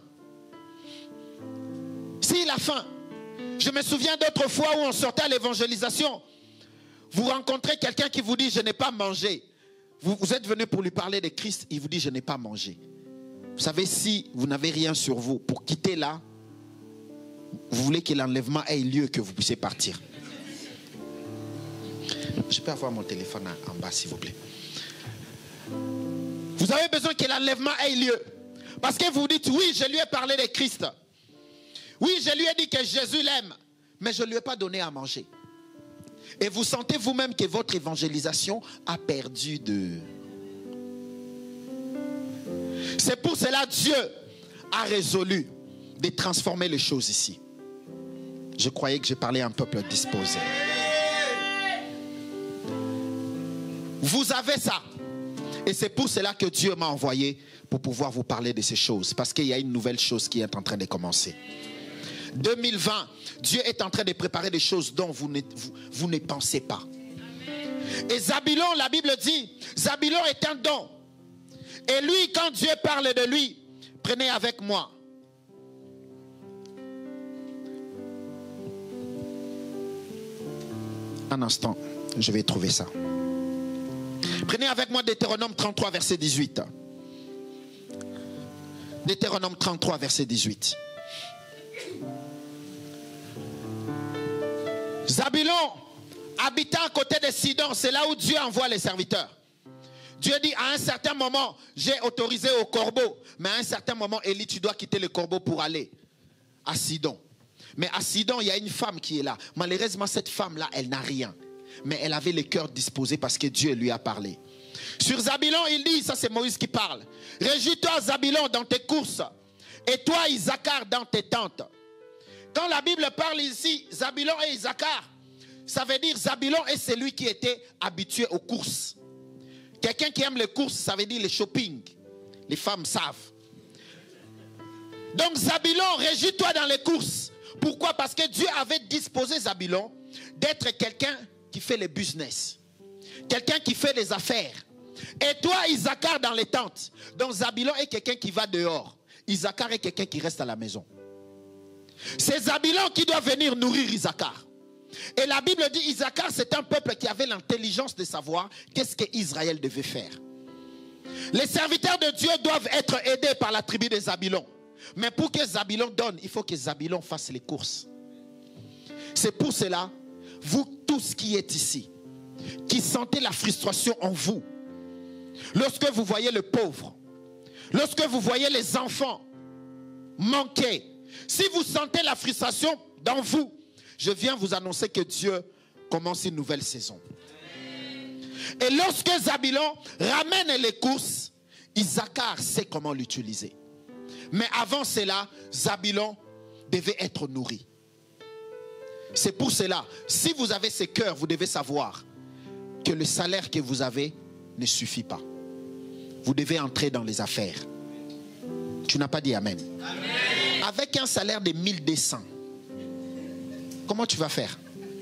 S'il a faim. Je me souviens d'autres fois où on sortait à l'évangélisation. Vous rencontrez quelqu'un qui vous dit je n'ai pas mangé. Vous êtes venu pour lui parler de Christ, il vous dit je n'ai pas mangé. Vous savez, si vous n'avez rien sur vous, pour quitter là, vous voulez que l'enlèvement ait lieu, que vous puissiez partir. Je peux avoir mon téléphone en bas s'il vous plaît. Vous avez besoin que l'enlèvement ait lieu. Parce que vous vous dites oui, je lui ai parlé de Christ. Oui, je lui ai dit que Jésus l'aime, mais je ne lui ai pas donné à manger. Et vous sentez vous-même que votre évangélisation a perdu de... C'est pour cela que Dieu a résolu de transformer les choses ici. Je croyais que je parlais à un peuple disposé. Vous avez ça. Et c'est pour cela que Dieu m'a envoyé pour pouvoir vous parler de ces choses. Parce qu'il y a une nouvelle chose qui est en train de commencer. 2020, Dieu est en train de préparer des choses dont vous ne pensez pas. Et Zabulon, la Bible dit, Zabulon est un don. Et lui, quand Dieu parle de lui, prenez avec moi. Un instant, je vais trouver ça. Prenez avec moi Deutéronome 33, verset 18. Deutéronome 33, verset 18. Zabulon, habitant à côté de Sidon, c'est là où Dieu envoie les serviteurs. Dieu dit à un certain moment, j'ai autorisé au corbeau. Mais à un certain moment, Élie, tu dois quitter le corbeau pour aller à Sidon. Mais à Sidon, il y a une femme qui est là. Malheureusement, cette femme-là, elle n'a rien. Mais elle avait le cœur disposé parce que Dieu lui a parlé. Sur Zabulon, il dit, ça c'est Moïse qui parle. Régis-toi Zabulon dans tes courses. Et toi Isaacar dans tes tentes. Quand la Bible parle ici, Zabulon et Isaacar, ça veut dire Zabulon est celui qui était habitué aux courses. Quelqu'un qui aime les courses, ça veut dire les shopping. Les femmes savent. Donc Zabulon, régis-toi dans les courses. Pourquoi? Parce que Dieu avait disposé Zabulon d'être quelqu'un qui fait le business. Quelqu'un qui fait les affaires. Et toi, Isaacar, dans les tentes. Donc Zabulon est quelqu'un qui va dehors. Isaacar est quelqu'un qui reste à la maison. C'est Zabulon qui doit venir nourrir Isaacar. Et la Bible dit Isaacar, c'est un peuple qui avait l'intelligence de savoir qu'est-ce qu'Israël devait faire. Les serviteurs de Dieu doivent être aidés par la tribu de Zabulon. Mais pour que Zabulon donne, il faut que Zabulon fasse les courses. C'est pour cela, vous tous qui êtes ici, qui sentez la frustration en vous, lorsque vous voyez le pauvre, lorsque vous voyez les enfants manquer, Si vous sentez la frustration dans vous, je viens vous annoncer que Dieu commence une nouvelle saison. Et lorsque Zabulon ramène les courses, Issachar sait comment l'utiliser. Mais avant cela, Zabulon devait être nourri. C'est pour cela, si vous avez ce cœur, vous devez savoir que le salaire que vous avez ne suffit pas. Vous devez entrer dans les affaires. Tu n'as pas dit Amen. Amen. Avec un salaire de 1200, comment tu vas faire?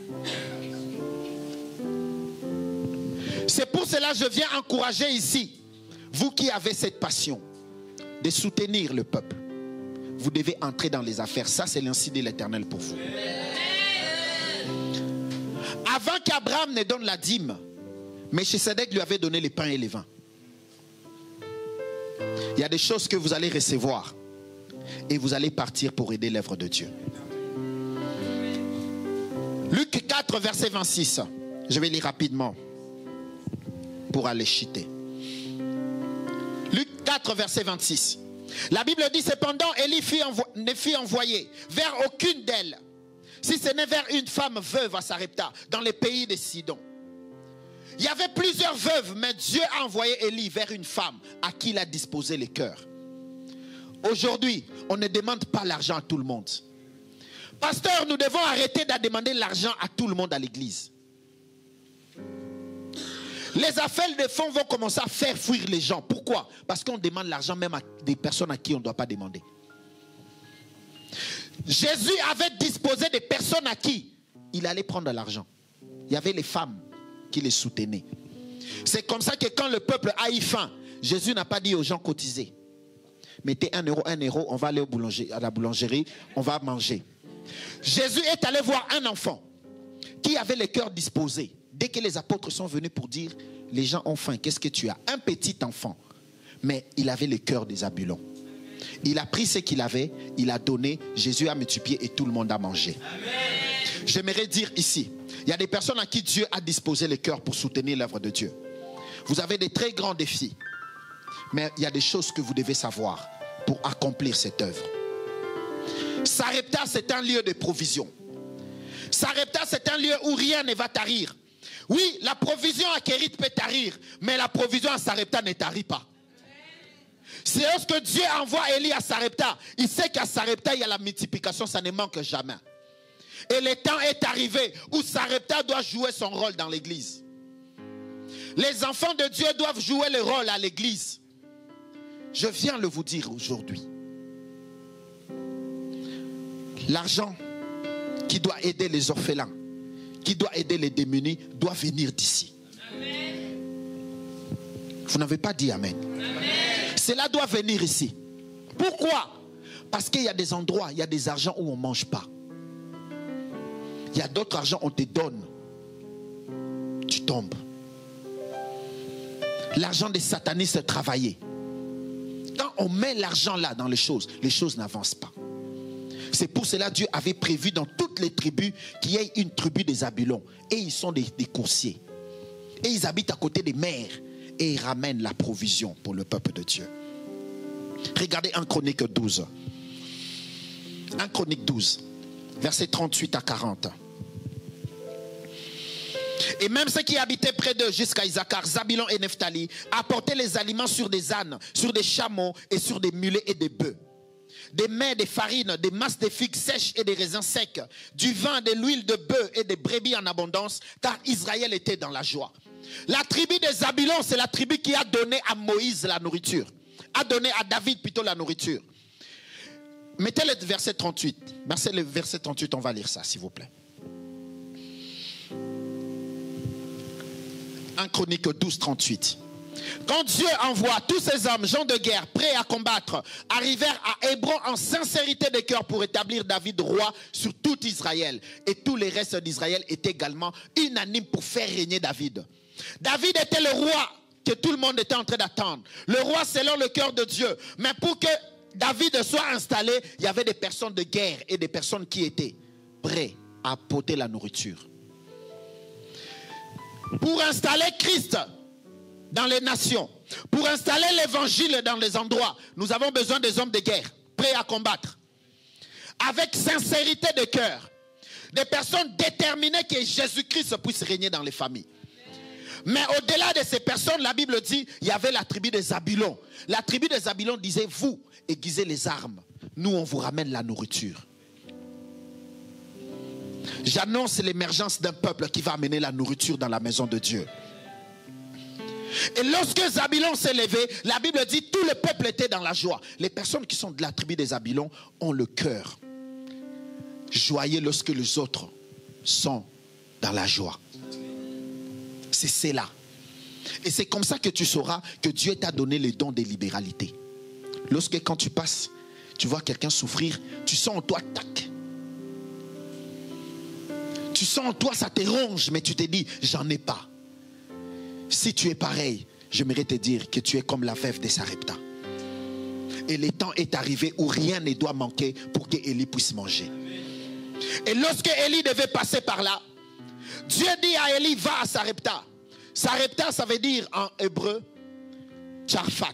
C'est pour cela que je viens encourager ici, vous qui avez cette passion de soutenir le peuple. Vous devez entrer dans les affaires. Ça, c'est l'ainsi de l'Éternel pour vous. Avant qu'Abraham ne donne la dîme, Melchisedec lui avait donné les pains et les vins. Il y a des choses que vous allez recevoir et vous allez partir pour aider l'œuvre de Dieu. Luc 4, verset 26. Je vais lire rapidement pour aller chiter. Luc 4, verset 26. La Bible dit, cependant, Élie ne fut envoyé vers aucune d'elles, si ce n'est vers une femme veuve à Sarepta, dans les pays de Sidon. Il y avait plusieurs veuves, mais Dieu a envoyé Élie vers une femme à qui il a disposé les cœurs. Aujourd'hui, on ne demande pas l'argent à tout le monde. Pasteur, nous devons arrêter de demander l'argent à tout le monde à l'église. Les affaires de fonds vont commencer à faire fuir les gens. Pourquoi? Parce qu'on demande l'argent même à des personnes à qui on ne doit pas demander. Jésus avait disposé des personnes à qui il allait prendre l'argent. Il y avait les femmes qui les soutenaient. C'est comme ça que quand le peuple a eu faim, Jésus n'a pas dit aux gens cotisez. Mettez 1 euro, on va aller à la boulangerie, on va manger. Jésus est allé voir un enfant qui avait le cœur disposé. Dès que les apôtres sont venus pour dire, les gens ont faim, qu'est-ce que tu as? Un petit enfant. Mais il avait le cœur des Zabulons. Il a pris ce qu'il avait, il a donné, Jésus a multiplié et tout le monde a mangé. J'aimerais dire ici, il y a des personnes à qui Dieu a disposé le cœur pour soutenir l'œuvre de Dieu. Vous avez des très grands défis. Mais il y a des choses que vous devez savoir pour accomplir cette œuvre. Sarepta, c'est un lieu de provision. Sarepta, c'est un lieu où rien ne va tarir. Oui, la provision à Kérit peut tarir, mais la provision à Sarepta ne tarit pas. C'est lorsque Dieu envoie Élie à Sarepta, il sait qu'à Sarepta, il y a la multiplication, ça ne manque jamais. Et le temps est arrivé où Sarepta doit jouer son rôle dans l'église. Les enfants de Dieu doivent jouer le rôle à l'église. Je viens le vous dire aujourd'hui. L'argent qui doit aider les orphelins, qui doit aider les démunis, doit venir d'ici. Vous n'avez pas dit Amen. Cela doit venir ici. Pourquoi? Parce qu'il y a des endroits, il y a des argents où on ne mange pas. Il y a d'autres argents, on te donne. Tu tombes. L'argent des satanistes travaillé. Quand on met l'argent là dans les choses n'avancent pas. C'est pour cela que Dieu avait prévu dans toutes les tribus qu'il y ait une tribu des Zabulons. Et ils sont des coursiers. Et ils habitent à côté des mers. Et ils ramènent la provision pour le peuple de Dieu. Regardez 1 Chronique 12. 1 Chronique 12. Versets 38 à 40. Et même ceux qui habitaient près d'eux jusqu'à Issachar, Zabulon et Nephtali apportaient les aliments sur des ânes, sur des chameaux et sur des mulets et des bœufs. Des mets, des farines, des masses de figues sèches et des raisins secs, du vin, de l'huile de bœuf et des brebis en abondance, car Israël était dans la joie. La tribu des Zabulon, c'est la tribu qui a donné à Moïse la nourriture, a donné à David plutôt la nourriture. Mettez le verset 38. Le verset 38, on va lire ça, s'il vous plaît. 1 Chronique 12, 38. Quand Dieu envoie tous ces hommes, gens de guerre, prêts à combattre, arrivèrent à Hébron en sincérité de cœur pour établir David roi sur tout Israël. Et tous les restes d'Israël étaient également unanimes pour faire régner David. David était le roi que tout le monde était en train d'attendre. Le roi selon le cœur de Dieu. Mais pour que David soit installé, il y avait des personnes de guerre et des personnes qui étaient prêtes à apporter la nourriture. Pour installer Christ dans les nations, pour installer l'évangile dans les endroits, nous avons besoin des hommes de guerre, prêts à combattre. avec sincérité de cœur. Des personnes déterminées que Jésus-Christ puisse régner dans les familles. Mais au-delà de ces personnes, la Bible dit, il y avait la tribu de Zabulon. La tribu de Zabulon disait, vous, aiguisez les armes. Nous, on vous ramène la nourriture. J'annonce l'émergence d'un peuple qui va amener la nourriture dans la maison de Dieu. Et lorsque Zabulon s'est levé, la Bible dit, tout le peuple était dans la joie. Les personnes qui sont de la tribu de Zabulon ont le cœur joyeux lorsque les autres sont dans la joie. C'est cela. Et c'est comme ça que tu sauras que Dieu t'a donné les dons de libéralité. Lorsque quand tu passes, tu vois quelqu'un souffrir, tu sens en toi, tac. Tu sens en toi, ça te ronge, mais tu te dis, j'en ai pas. Si tu es pareil, j'aimerais te dire que tu es comme la veuve de Sarepta. Et le temps est arrivé où rien ne doit manquer pour que Élie puisse manger. Et lorsque Élie devait passer par là, Dieu dit à Élie, va à Sarepta. Sarepta, ça veut dire en hébreu, Tcharfat.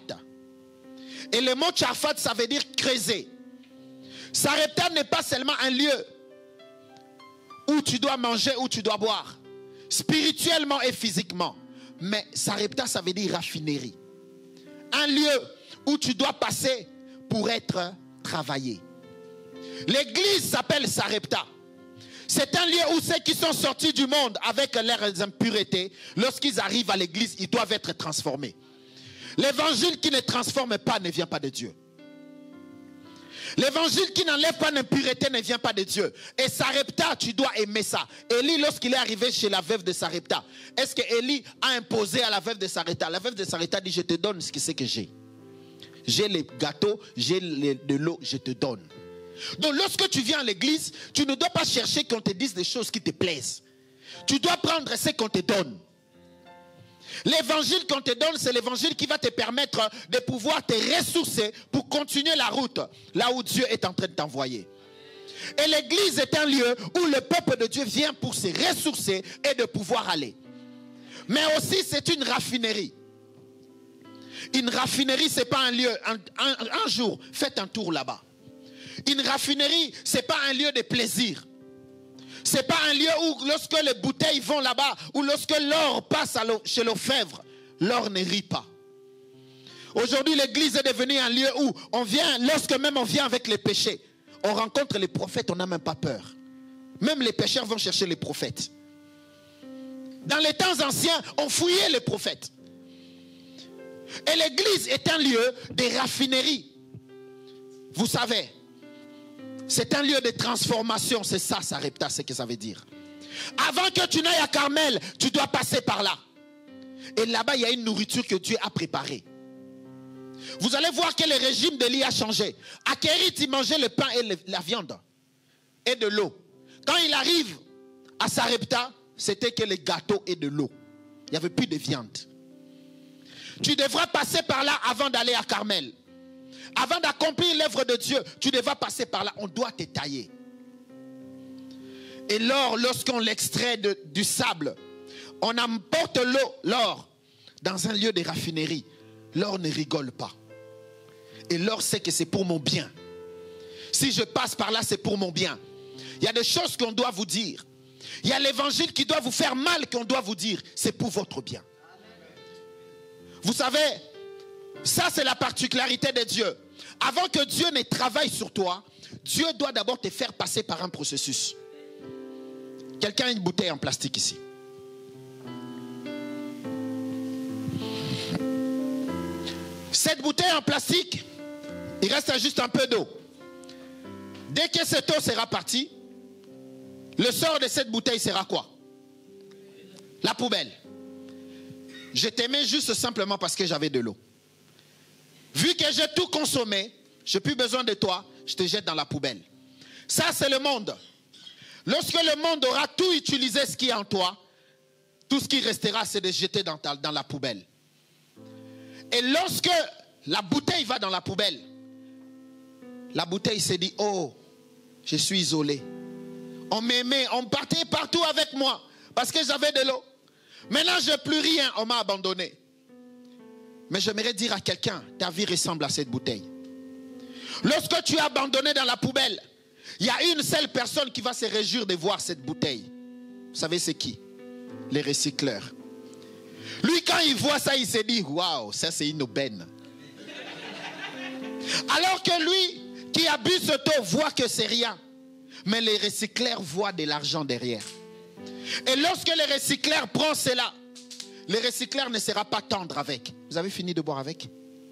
Et le mot Tcharfat, ça veut dire creuser. Sarepta n'est pas seulement un lieu où tu dois manger, où tu dois boire, spirituellement et physiquement. Mais Sarepta, ça veut dire raffinerie. Un lieu où tu dois passer pour être travaillé. L'église s'appelle Sarepta. C'est un lieu où ceux qui sont sortis du monde avec leurs impuretés, lorsqu'ils arrivent à l'église, ils doivent être transformés. L'évangile qui ne transforme pas ne vient pas de Dieu. L'évangile qui n'enlève pas l'impureté ne vient pas de Dieu. Et Sarepta, tu dois aimer ça. Élie, lorsqu'il est arrivé chez la veuve de Sarepta, est-ce que Élie a imposé à la veuve de Sarepta? La veuve de Sarepta dit, je te donne ce que j'ai. J'ai les gâteaux, j'ai de l'eau, je te donne. Donc lorsque tu viens à l'église, tu ne dois pas chercher qu'on te dise des choses qui te plaisent. Tu dois prendre ce qu'on te donne. L'évangile qu'on te donne, c'est l'évangile qui va te permettre de pouvoir te ressourcer pour continuer la route là où Dieu est en train de t'envoyer. Et l'église est un lieu où le peuple de Dieu vient pour se ressourcer et de pouvoir aller. Mais aussi c'est une raffinerie. Une raffinerie, ce n'est pas un lieu. Un jour, faites un tour là-bas. Une raffinerie, ce n'est pas un lieu de plaisir. Ce n'est pas un lieu où lorsque les bouteilles vont là-bas, ou lorsque l'or passe chez l'orfèvre, l'or ne rit pas. Aujourd'hui, l'église est devenue un lieu où on vient, lorsque même on vient avec les péchés, on rencontre les prophètes, on n'a même pas peur. Même les pécheurs vont chercher les prophètes. Dans les temps anciens, on fouillait les prophètes. Et l'église est un lieu de raffinerie. Vous savez, c'est un lieu de transformation. C'est ça, Sarepta, c'est ce que ça veut dire. Avant que tu n'ailles à Carmel, tu dois passer par là. Et là-bas, il y a une nourriture que Dieu a préparée. Vous allez voir que le régime d'Élie a changé. À Kérit, il mangeait le pain et la viande. Et de l'eau. Quand il arrive à Sarepta, c'était que les gâteaux et de l'eau. Il n'y avait plus de viande. Tu devras passer par là avant d'aller à Carmel. Avant d'accomplir l'œuvre de Dieu, tu devras passer par là. On doit te tailler. Et l'or, lorsqu'on l'extrait du sable, on emporte l'or dans un lieu de raffinerie. L'or ne rigole pas. Et l'or sait que c'est pour mon bien. Si je passe par là, c'est pour mon bien. Il y a des choses qu'on doit vous dire. Il y a l'évangile qui doit vous faire mal qu'on doit vous dire. C'est pour votre bien. Vous savez, ça c'est la particularité de Dieu. Avant que Dieu ne travaille sur toi, Dieu doit d'abord te faire passer par un processus. Quelqu'un a une bouteille en plastique ici. Cette bouteille en plastique, il reste juste un peu d'eau. Dès que cette eau sera partie, le sort de cette bouteille sera quoi? La poubelle. Je t'aimais juste simplement parce que j'avais de l'eau. Vu que j'ai tout consommé, je n'ai plus besoin de toi, je te jette dans la poubelle. Ça, c'est le monde. Lorsque le monde aura tout utilisé ce qui est en toi, tout ce qui restera, c'est de jeter dans la poubelle. Et lorsque la bouteille va dans la poubelle, la bouteille s'est dit, oh, je suis isolé. On m'aimait, on partait partout avec moi parce que j'avais de l'eau. Maintenant, je n'ai plus rien, on m'a abandonné. Mais j'aimerais dire à quelqu'un, ta vie ressemble à cette bouteille. Lorsque tu es abandonné dans la poubelle, Il y a une seule personne qui va se réjouir de voir cette bouteille. Vous savez c'est qui? Les recycleurs. Lui, quand il voit ça, il se dit, waouh, ça c'est une aubaine. Alors que lui, qui a bu ce taux, voit que c'est rien. Mais les recycleurs voient de l'argent derrière. Et lorsque les recycleurs prennent cela, les recycleurs ne sera pas tendre avec. Vous avez fini de boire avec?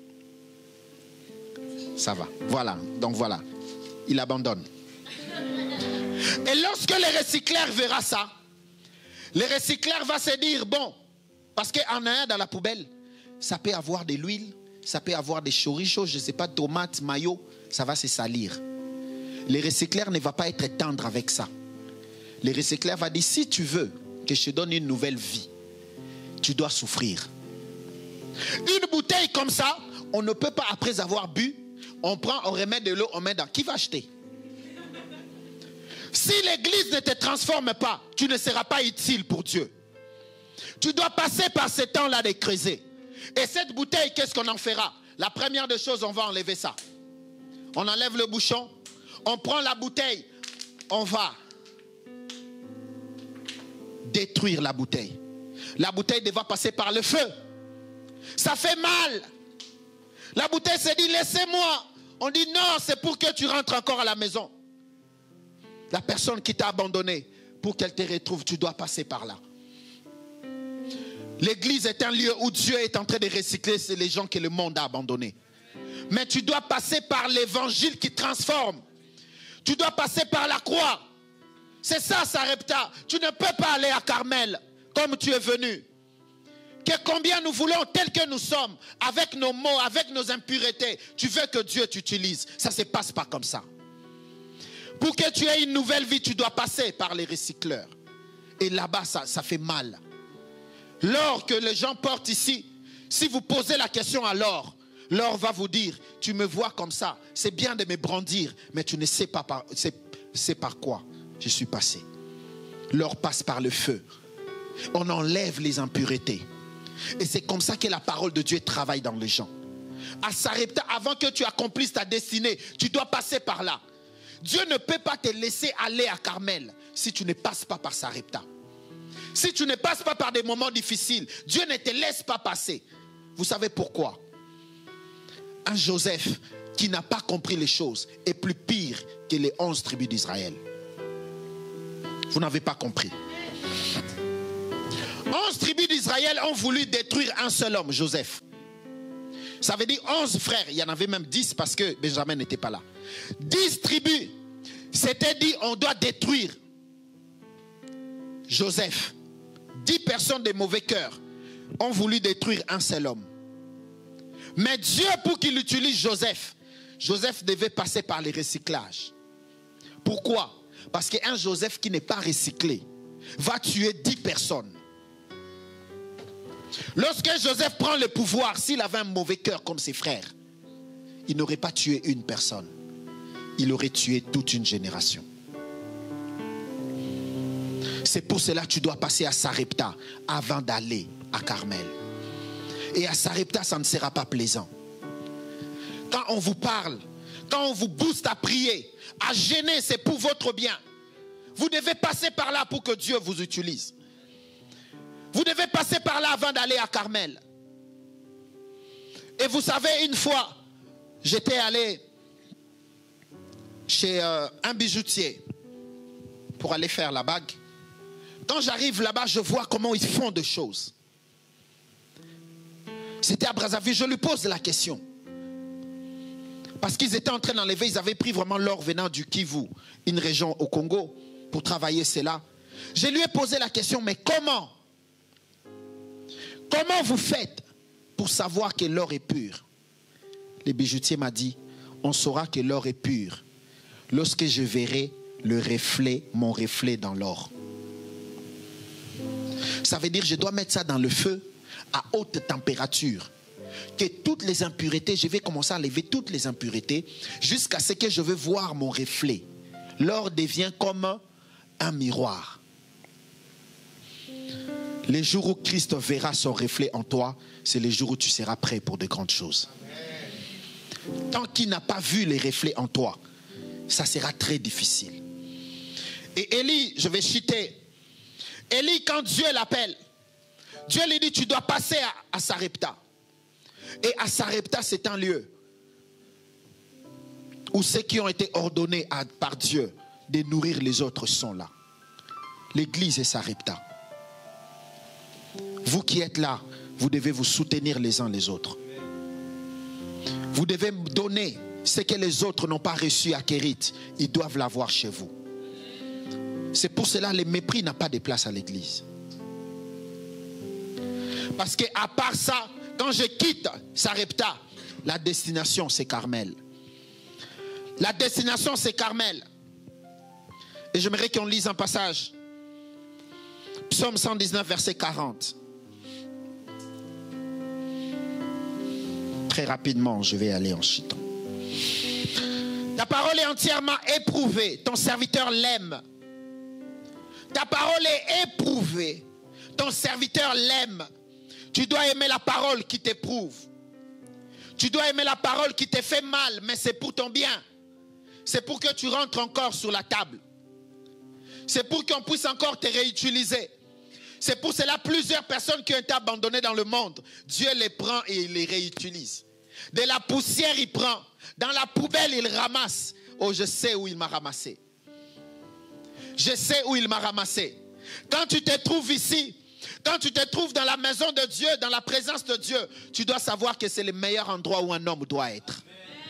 Ça va. Voilà. Donc voilà. Il abandonne. Et lorsque les recycleurs verra ça, les recycleurs vont se dire, bon, parce qu'en a un dans la poubelle, ça peut avoir de l'huile, ça peut avoir des chorichos, je ne sais pas, tomates, mayo, ça va se salir. Les recycleurs ne vont pas être tendres avec ça. Les recycleurs vont dire, si tu veux que je te donne une nouvelle vie, tu dois souffrir. Une bouteille comme ça, on ne peut pas, après avoir bu, on prend, on remet de l'eau, on met dans. Qui va acheter? Si l'église ne te transforme pas, tu ne seras pas utile pour Dieu. Tu dois passer par ce temps-là de creuser. Et cette bouteille, qu'est-ce qu'on en fera? La première des choses, on va enlever ça. On enlève le bouchon, on prend la bouteille, on va détruire la bouteille. La bouteille devra passer par le feu. Ça fait mal. La bouteille se dit, laissez-moi. On dit, non, c'est pour que tu rentres encore à la maison. La personne qui t'a abandonné, pour qu'elle te retrouve, tu dois passer par là. L'église est un lieu où Dieu est en train de recycler les gens que le monde a abandonnés. Mais tu dois passer par l'évangile qui transforme. Tu dois passer par la croix. C'est ça, Sarepta. Tu ne peux pas aller à Carmel comme tu es venu. Que combien nous voulons, tel que nous sommes, avec nos mots, avec nos impuretés, tu veux que Dieu t'utilise. Ça ne se passe pas comme ça. Pour que tu aies une nouvelle vie, tu dois passer par les recycleurs. Et là-bas, ça fait mal. L'or que les gens portent ici, si vous posez la question à l'or, l'or va vous dire, tu me vois comme ça, c'est bien de me brandir, mais tu ne sais pas par quoi je suis passé. L'or passe par le feu. On enlève les impuretés. Et c'est comme ça que la parole de Dieu travaille dans les gens. À Sarepta, avant que tu accomplisses ta destinée, tu dois passer par là. Dieu ne peut pas te laisser aller à Carmel si tu ne passes pas par Sarepta. Si tu ne passes pas par des moments difficiles, Dieu ne te laisse pas passer. Vous savez pourquoi? Un Joseph qui n'a pas compris les choses est plus pire que les 11 tribus d'Israël. Vous n'avez pas compris. 11 tribus d'Israël ont voulu détruire un seul homme, Joseph. Ça veut dire 11 frères. Il y en avait même 10 parce que Benjamin n'était pas là. 10 tribus s'étaient dit on doit détruire Joseph. 10 personnes de mauvais cœur ont voulu détruire un seul homme. Mais Dieu, pour qu'il utilise Joseph, Joseph devait passer par les recyclages. Pourquoi? Parce qu'un Joseph qui n'est pas recyclé va tuer 10 personnes. Lorsque Joseph prend le pouvoir, s'il avait un mauvais cœur comme ses frères, il n'aurait pas tué une personne. Il aurait tué toute une génération. C'est pour cela que tu dois passer à Sarepta avant d'aller à Carmel. Et à Sarepta, ça ne sera pas plaisant. Quand on vous parle, quand on vous booste à prier, à gêner, c'est pour votre bien. Vous devez passer par là pour que Dieu vous utilise. Vous devez passer par là avant d'aller à Carmel. Et vous savez, une fois, j'étais allé chez un bijoutier pour aller faire la bague. Quand j'arrive là-bas, je vois comment ils font des choses. C'était à Brazzaville, je lui pose la question. Parce qu'ils étaient en train d'enlever, ils avaient pris vraiment l'or venant du Kivu, une région au Congo, pour travailler cela. Je lui ai posé la question, mais comment vous faites pour savoir que l'or est pur? Le bijoutier m'a dit, on saura que l'or est pur lorsque je verrai le reflet, mon reflet dans l'or. Ça veut dire je dois mettre ça dans le feu à haute température. Que toutes les impuretés, je vais commencer à enlever toutes les impuretés jusqu'à ce que je vais voir mon reflet. L'or devient comme un miroir. Les jours où Christ verra son reflet en toi, c'est les jours où tu seras prêt pour de grandes choses. Tant qu'il n'a pas vu les reflets en toi, ça sera très difficile. Et Élie, je vais citer, Élie, quand Dieu l'appelle, Dieu lui dit, tu dois passer à Sarepta. Et à Sarepta, c'est un lieu où ceux qui ont été ordonnés par Dieu de nourrir les autres sont là. L'église est Sarepta. Vous qui êtes là, vous devez vous soutenir les uns les autres. Vous devez donner ce que les autres n'ont pas reçu à Kérit. Ils doivent l'avoir chez vous. C'est pour cela que le mépris n'a pas de place à l'église. Parce qu'à part ça, quand je quitte Sarepta, la destination c'est Carmel. La destination c'est Carmel. Et j'aimerais qu'on lise un passage. Psaume 119, verset 40. Très rapidement, je vais aller en chitant. Ta parole est entièrement éprouvée. Ton serviteur l'aime. Ta parole est éprouvée. Ton serviteur l'aime. Tu dois aimer la parole qui t'éprouve. Tu dois aimer la parole qui te fait mal, mais c'est pour ton bien. C'est pour que tu rentres encore sur la table. C'est pour qu'on puisse encore te réutiliser. C'est pour cela plusieurs personnes qui ont été abandonnées dans le monde, Dieu les prend et il les réutilise. De la poussière il prend, dans la poubelle il ramasse. Oh, je sais où il m'a ramassé. Je sais où il m'a ramassé. Quand tu te trouves ici, quand tu te trouves dans la maison de Dieu, dans la présence de Dieu, tu dois savoir que c'est le meilleur endroit où un homme doit être.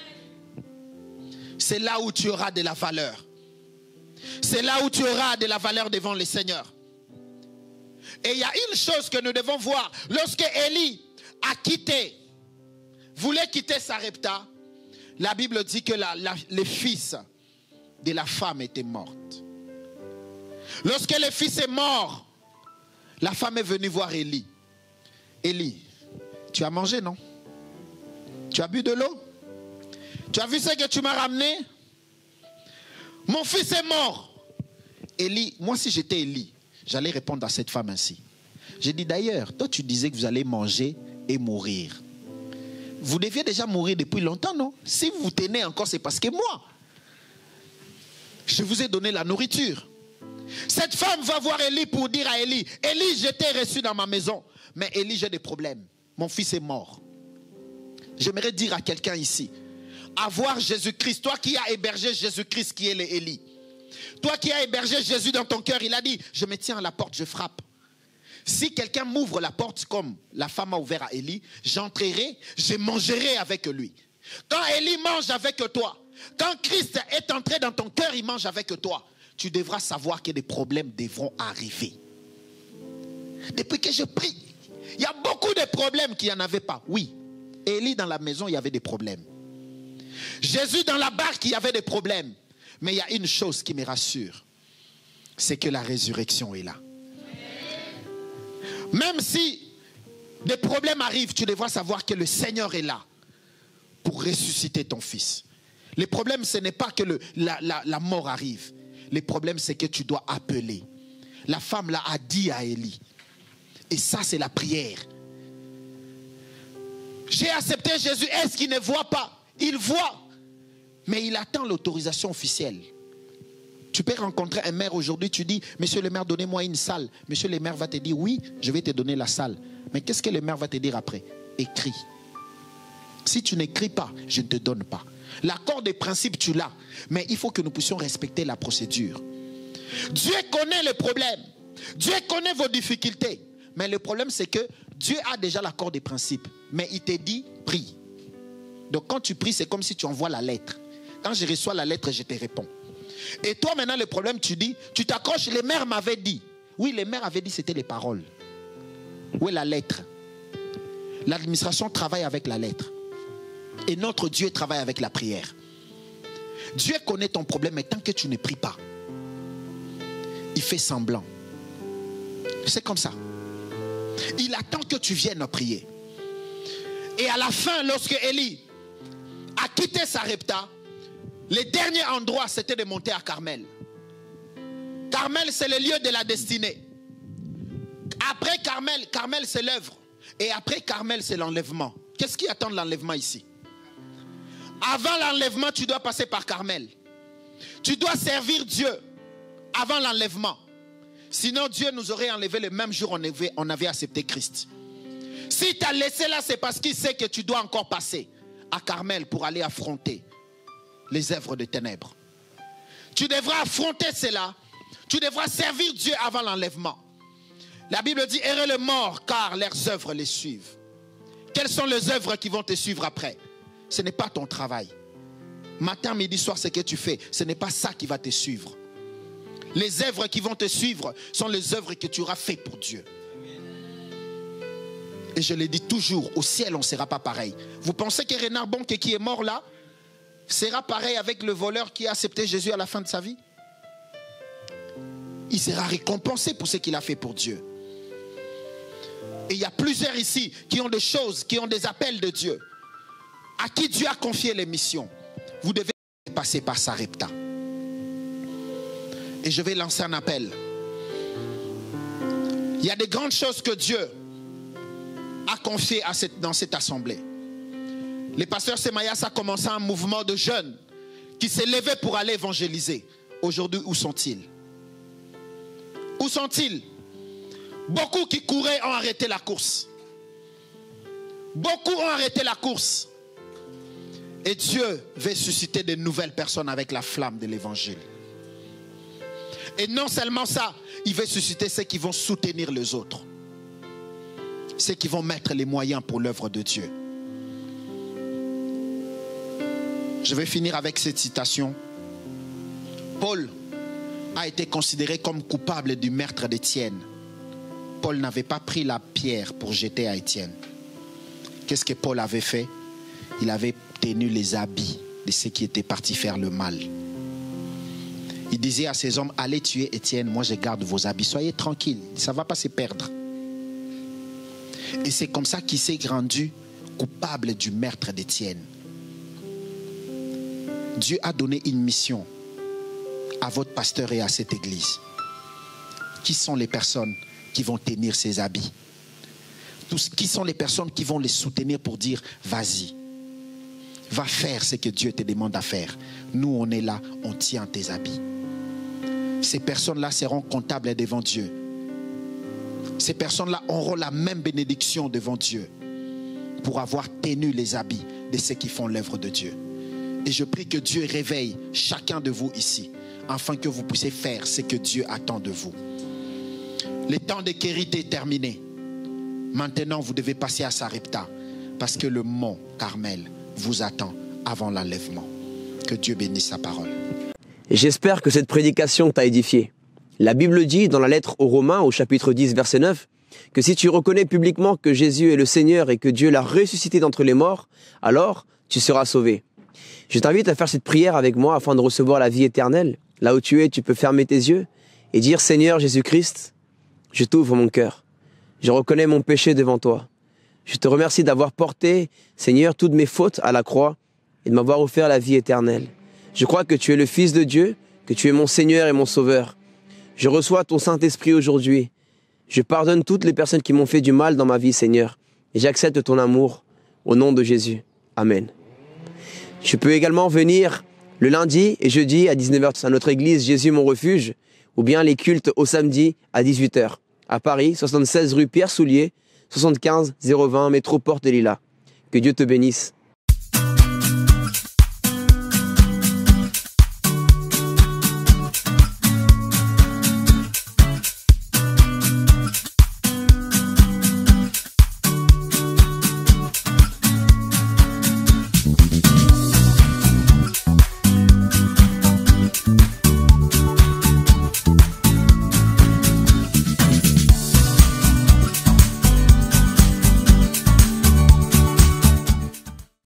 C'est là où tu auras de la valeur. C'est là où tu auras de la valeur devant le Seigneur. Et il y a une chose que nous devons voir. Lorsque Élie a quitté, voulait quitter Sarepta, la Bible dit que le fils de la femme était morte. Lorsque le fils est mort, la femme est venue voir Élie. Élie, tu as mangé, non? Tu as bu de l'eau? Tu as vu ce que tu m'as ramené? Mon fils est mort. Élie, moi si j'étais Élie, j'allais répondre à cette femme ainsi. J'ai dit d'ailleurs, toi tu disais que vous allez manger et mourir. Vous deviez déjà mourir depuis longtemps, non? Si vous tenez encore, c'est parce que moi, je vous ai donné la nourriture. Cette femme va voir Élie pour dire à Élie, Élie, je t'ai reçu dans ma maison. Mais Élie, j'ai des problèmes. Mon fils est mort. J'aimerais dire à quelqu'un ici, avoir Jésus-Christ, toi qui as hébergé Jésus-Christ qui est l'Élie. Toi qui as hébergé Jésus dans ton cœur, il a dit, je me tiens à la porte, je frappe. Si quelqu'un m'ouvre la porte comme la femme a ouvert à Élie, j'entrerai, je mangerai avec lui. Quand Élie mange avec toi, quand Christ est entré dans ton cœur, il mange avec toi, tu devras savoir que des problèmes devront arriver. Depuis que je prie, il y a beaucoup de problèmes qu'il n'y en avait pas. Oui, Élie dans la maison, il y avait des problèmes. Jésus dans la barque, il y avait des problèmes. Mais il y a une chose qui me rassure, c'est que la résurrection est là. Même si des problèmes arrivent, tu devras savoir que le Seigneur est là pour ressusciter ton fils. Le problème, ce n'est pas que la mort arrive. Le problème, c'est que tu dois appeler. La femme là a dit à Élie. Et ça, c'est la prière. J'ai accepté Jésus. Est-ce qu'il ne voit pas? Il voit. Mais il attend l'autorisation officielle. Tu peux rencontrer un maire aujourd'hui, tu dis, monsieur le maire, donnez-moi une salle. Monsieur le maire va te dire, oui, je vais te donner la salle. Mais qu'est-ce que le maire va te dire après? Écris. Si tu n'écris pas, je ne te donne pas. L'accord des principes, tu l'as. Mais il faut que nous puissions respecter la procédure. Dieu connaît le problème. Dieu connaît vos difficultés. Mais le problème, c'est que Dieu a déjà l'accord des principes. Mais il te dit, prie. Donc quand tu pries, c'est comme si tu envoies la lettre. Quand je reçois la lettre, je te réponds. Et toi maintenant, le problème, tu dis, tu t'accroches, les mères m'avaient dit. Oui, les mères avaient dit, c'était les paroles. Où est la lettre? L'administration travaille avec la lettre. Et notre Dieu travaille avec la prière. Dieu connaît ton problème, mais tant que tu ne pries pas, il fait semblant. C'est comme ça. Il attend que tu viennes prier. Et à la fin, lorsque Élie a quitté Sarepta, le dernier endroit, c'était de monter à Carmel. Carmel, c'est le lieu de la destinée. Après Carmel, Carmel, c'est l'œuvre. Et après Carmel, c'est l'enlèvement. Qu'est-ce qui attend l'enlèvement ici? Avant l'enlèvement, tu dois passer par Carmel. Tu dois servir Dieu avant l'enlèvement. Sinon, Dieu nous aurait enlevé le même jour où on avait accepté Christ. Si tu as laissé là, c'est parce qu'il sait que tu dois encore passer à Carmel pour aller affronter les œuvres de ténèbres. Tu devras affronter cela. Tu devras servir Dieu avant l'enlèvement. La Bible dit, errez les morts, car leurs œuvres les suivent. Quelles sont les œuvres qui vont te suivre après? Ce n'est pas ton travail. Matin, midi, soir, ce que tu fais, ce n'est pas ça qui va te suivre. Les œuvres qui vont te suivre sont les œuvres que tu auras faites pour Dieu. Et je le dis toujours, au ciel, on ne sera pas pareil. Vous pensez que Renard Bonke qui est mort là, sera pareil avec le voleur qui a accepté Jésus à la fin de sa vie? Il sera récompensé pour ce qu'il a fait pour Dieu. Et il y a plusieurs ici qui ont des choses, qui ont des appels de Dieu, à qui Dieu a confié les missions. Vous devez passer par Sarepta. Et je vais lancer un appel. Il y a des grandes choses que Dieu a confiées dans cette assemblée. Le pasteur Semayas a commencé un mouvement de jeunes qui s'est levé pour aller évangéliser. Aujourd'hui, où sont-ils? Où sont-ils? Beaucoup qui couraient ont arrêté la course. Beaucoup ont arrêté la course. Et Dieu veut susciter de nouvelles personnes avec la flamme de l'évangile. Et non seulement ça, il veut susciter ceux qui vont soutenir les autres. Ceux qui vont mettre les moyens pour l'œuvre de Dieu. Je vais finir avec cette citation. Paul a été considéré comme coupable du meurtre d'Étienne. Paul n'avait pas pris la pierre pour jeter à Étienne. Qu'est-ce que Paul avait fait? Il avait tenu les habits de ceux qui étaient partis faire le mal. Il disait à ces hommes, allez tuer Étienne, moi je garde vos habits, soyez tranquilles, ça ne va pas se perdre. Et c'est comme ça qu'il s'est rendu coupable du meurtre d'Étienne. Dieu a donné une mission à votre pasteur et à cette église. Qui sont les personnes qui vont tenir ces habits? Qui sont les personnes qui vont les soutenir pour dire, vas-y, va faire ce que Dieu te demande à faire. Nous, on est là, on tient tes habits. Ces personnes-là seront comptables devant Dieu. Ces personnes-là auront la même bénédiction devant Dieu pour avoir tenu les habits de ceux qui font l'œuvre de Dieu. Et je prie que Dieu réveille chacun de vous ici, afin que vous puissiez faire ce que Dieu attend de vous. Le temps de Kérité est terminé. Maintenant, vous devez passer à Sarepta, parce que le mont Carmel vous attend avant l'enlèvement. Que Dieu bénisse sa parole. J'espère que cette prédication t'a édifié. La Bible dit dans la lettre aux Romains, au chapitre 10, verset 9, que si tu reconnais publiquement que Jésus est le Seigneur et que Dieu l'a ressuscité d'entre les morts, alors tu seras sauvé. Je t'invite à faire cette prière avec moi afin de recevoir la vie éternelle. Là où tu es, tu peux fermer tes yeux et dire, Seigneur Jésus-Christ, je t'ouvre mon cœur. Je reconnais mon péché devant toi. Je te remercie d'avoir porté, Seigneur, toutes mes fautes à la croix et de m'avoir offert la vie éternelle. Je crois que tu es le Fils de Dieu, que tu es mon Seigneur et mon Sauveur. Je reçois ton Saint-Esprit aujourd'hui. Je pardonne toutes les personnes qui m'ont fait du mal dans ma vie, Seigneur. Et j'accepte ton amour au nom de Jésus. Amen. Je peux également venir le lundi et jeudi à 19h à notre église Jésus mon refuge, ou bien les cultes au samedi à 18h. À Paris, 76 rue Pierre Soulier, 75 020 métro Porte des Lilas. Que Dieu te bénisse.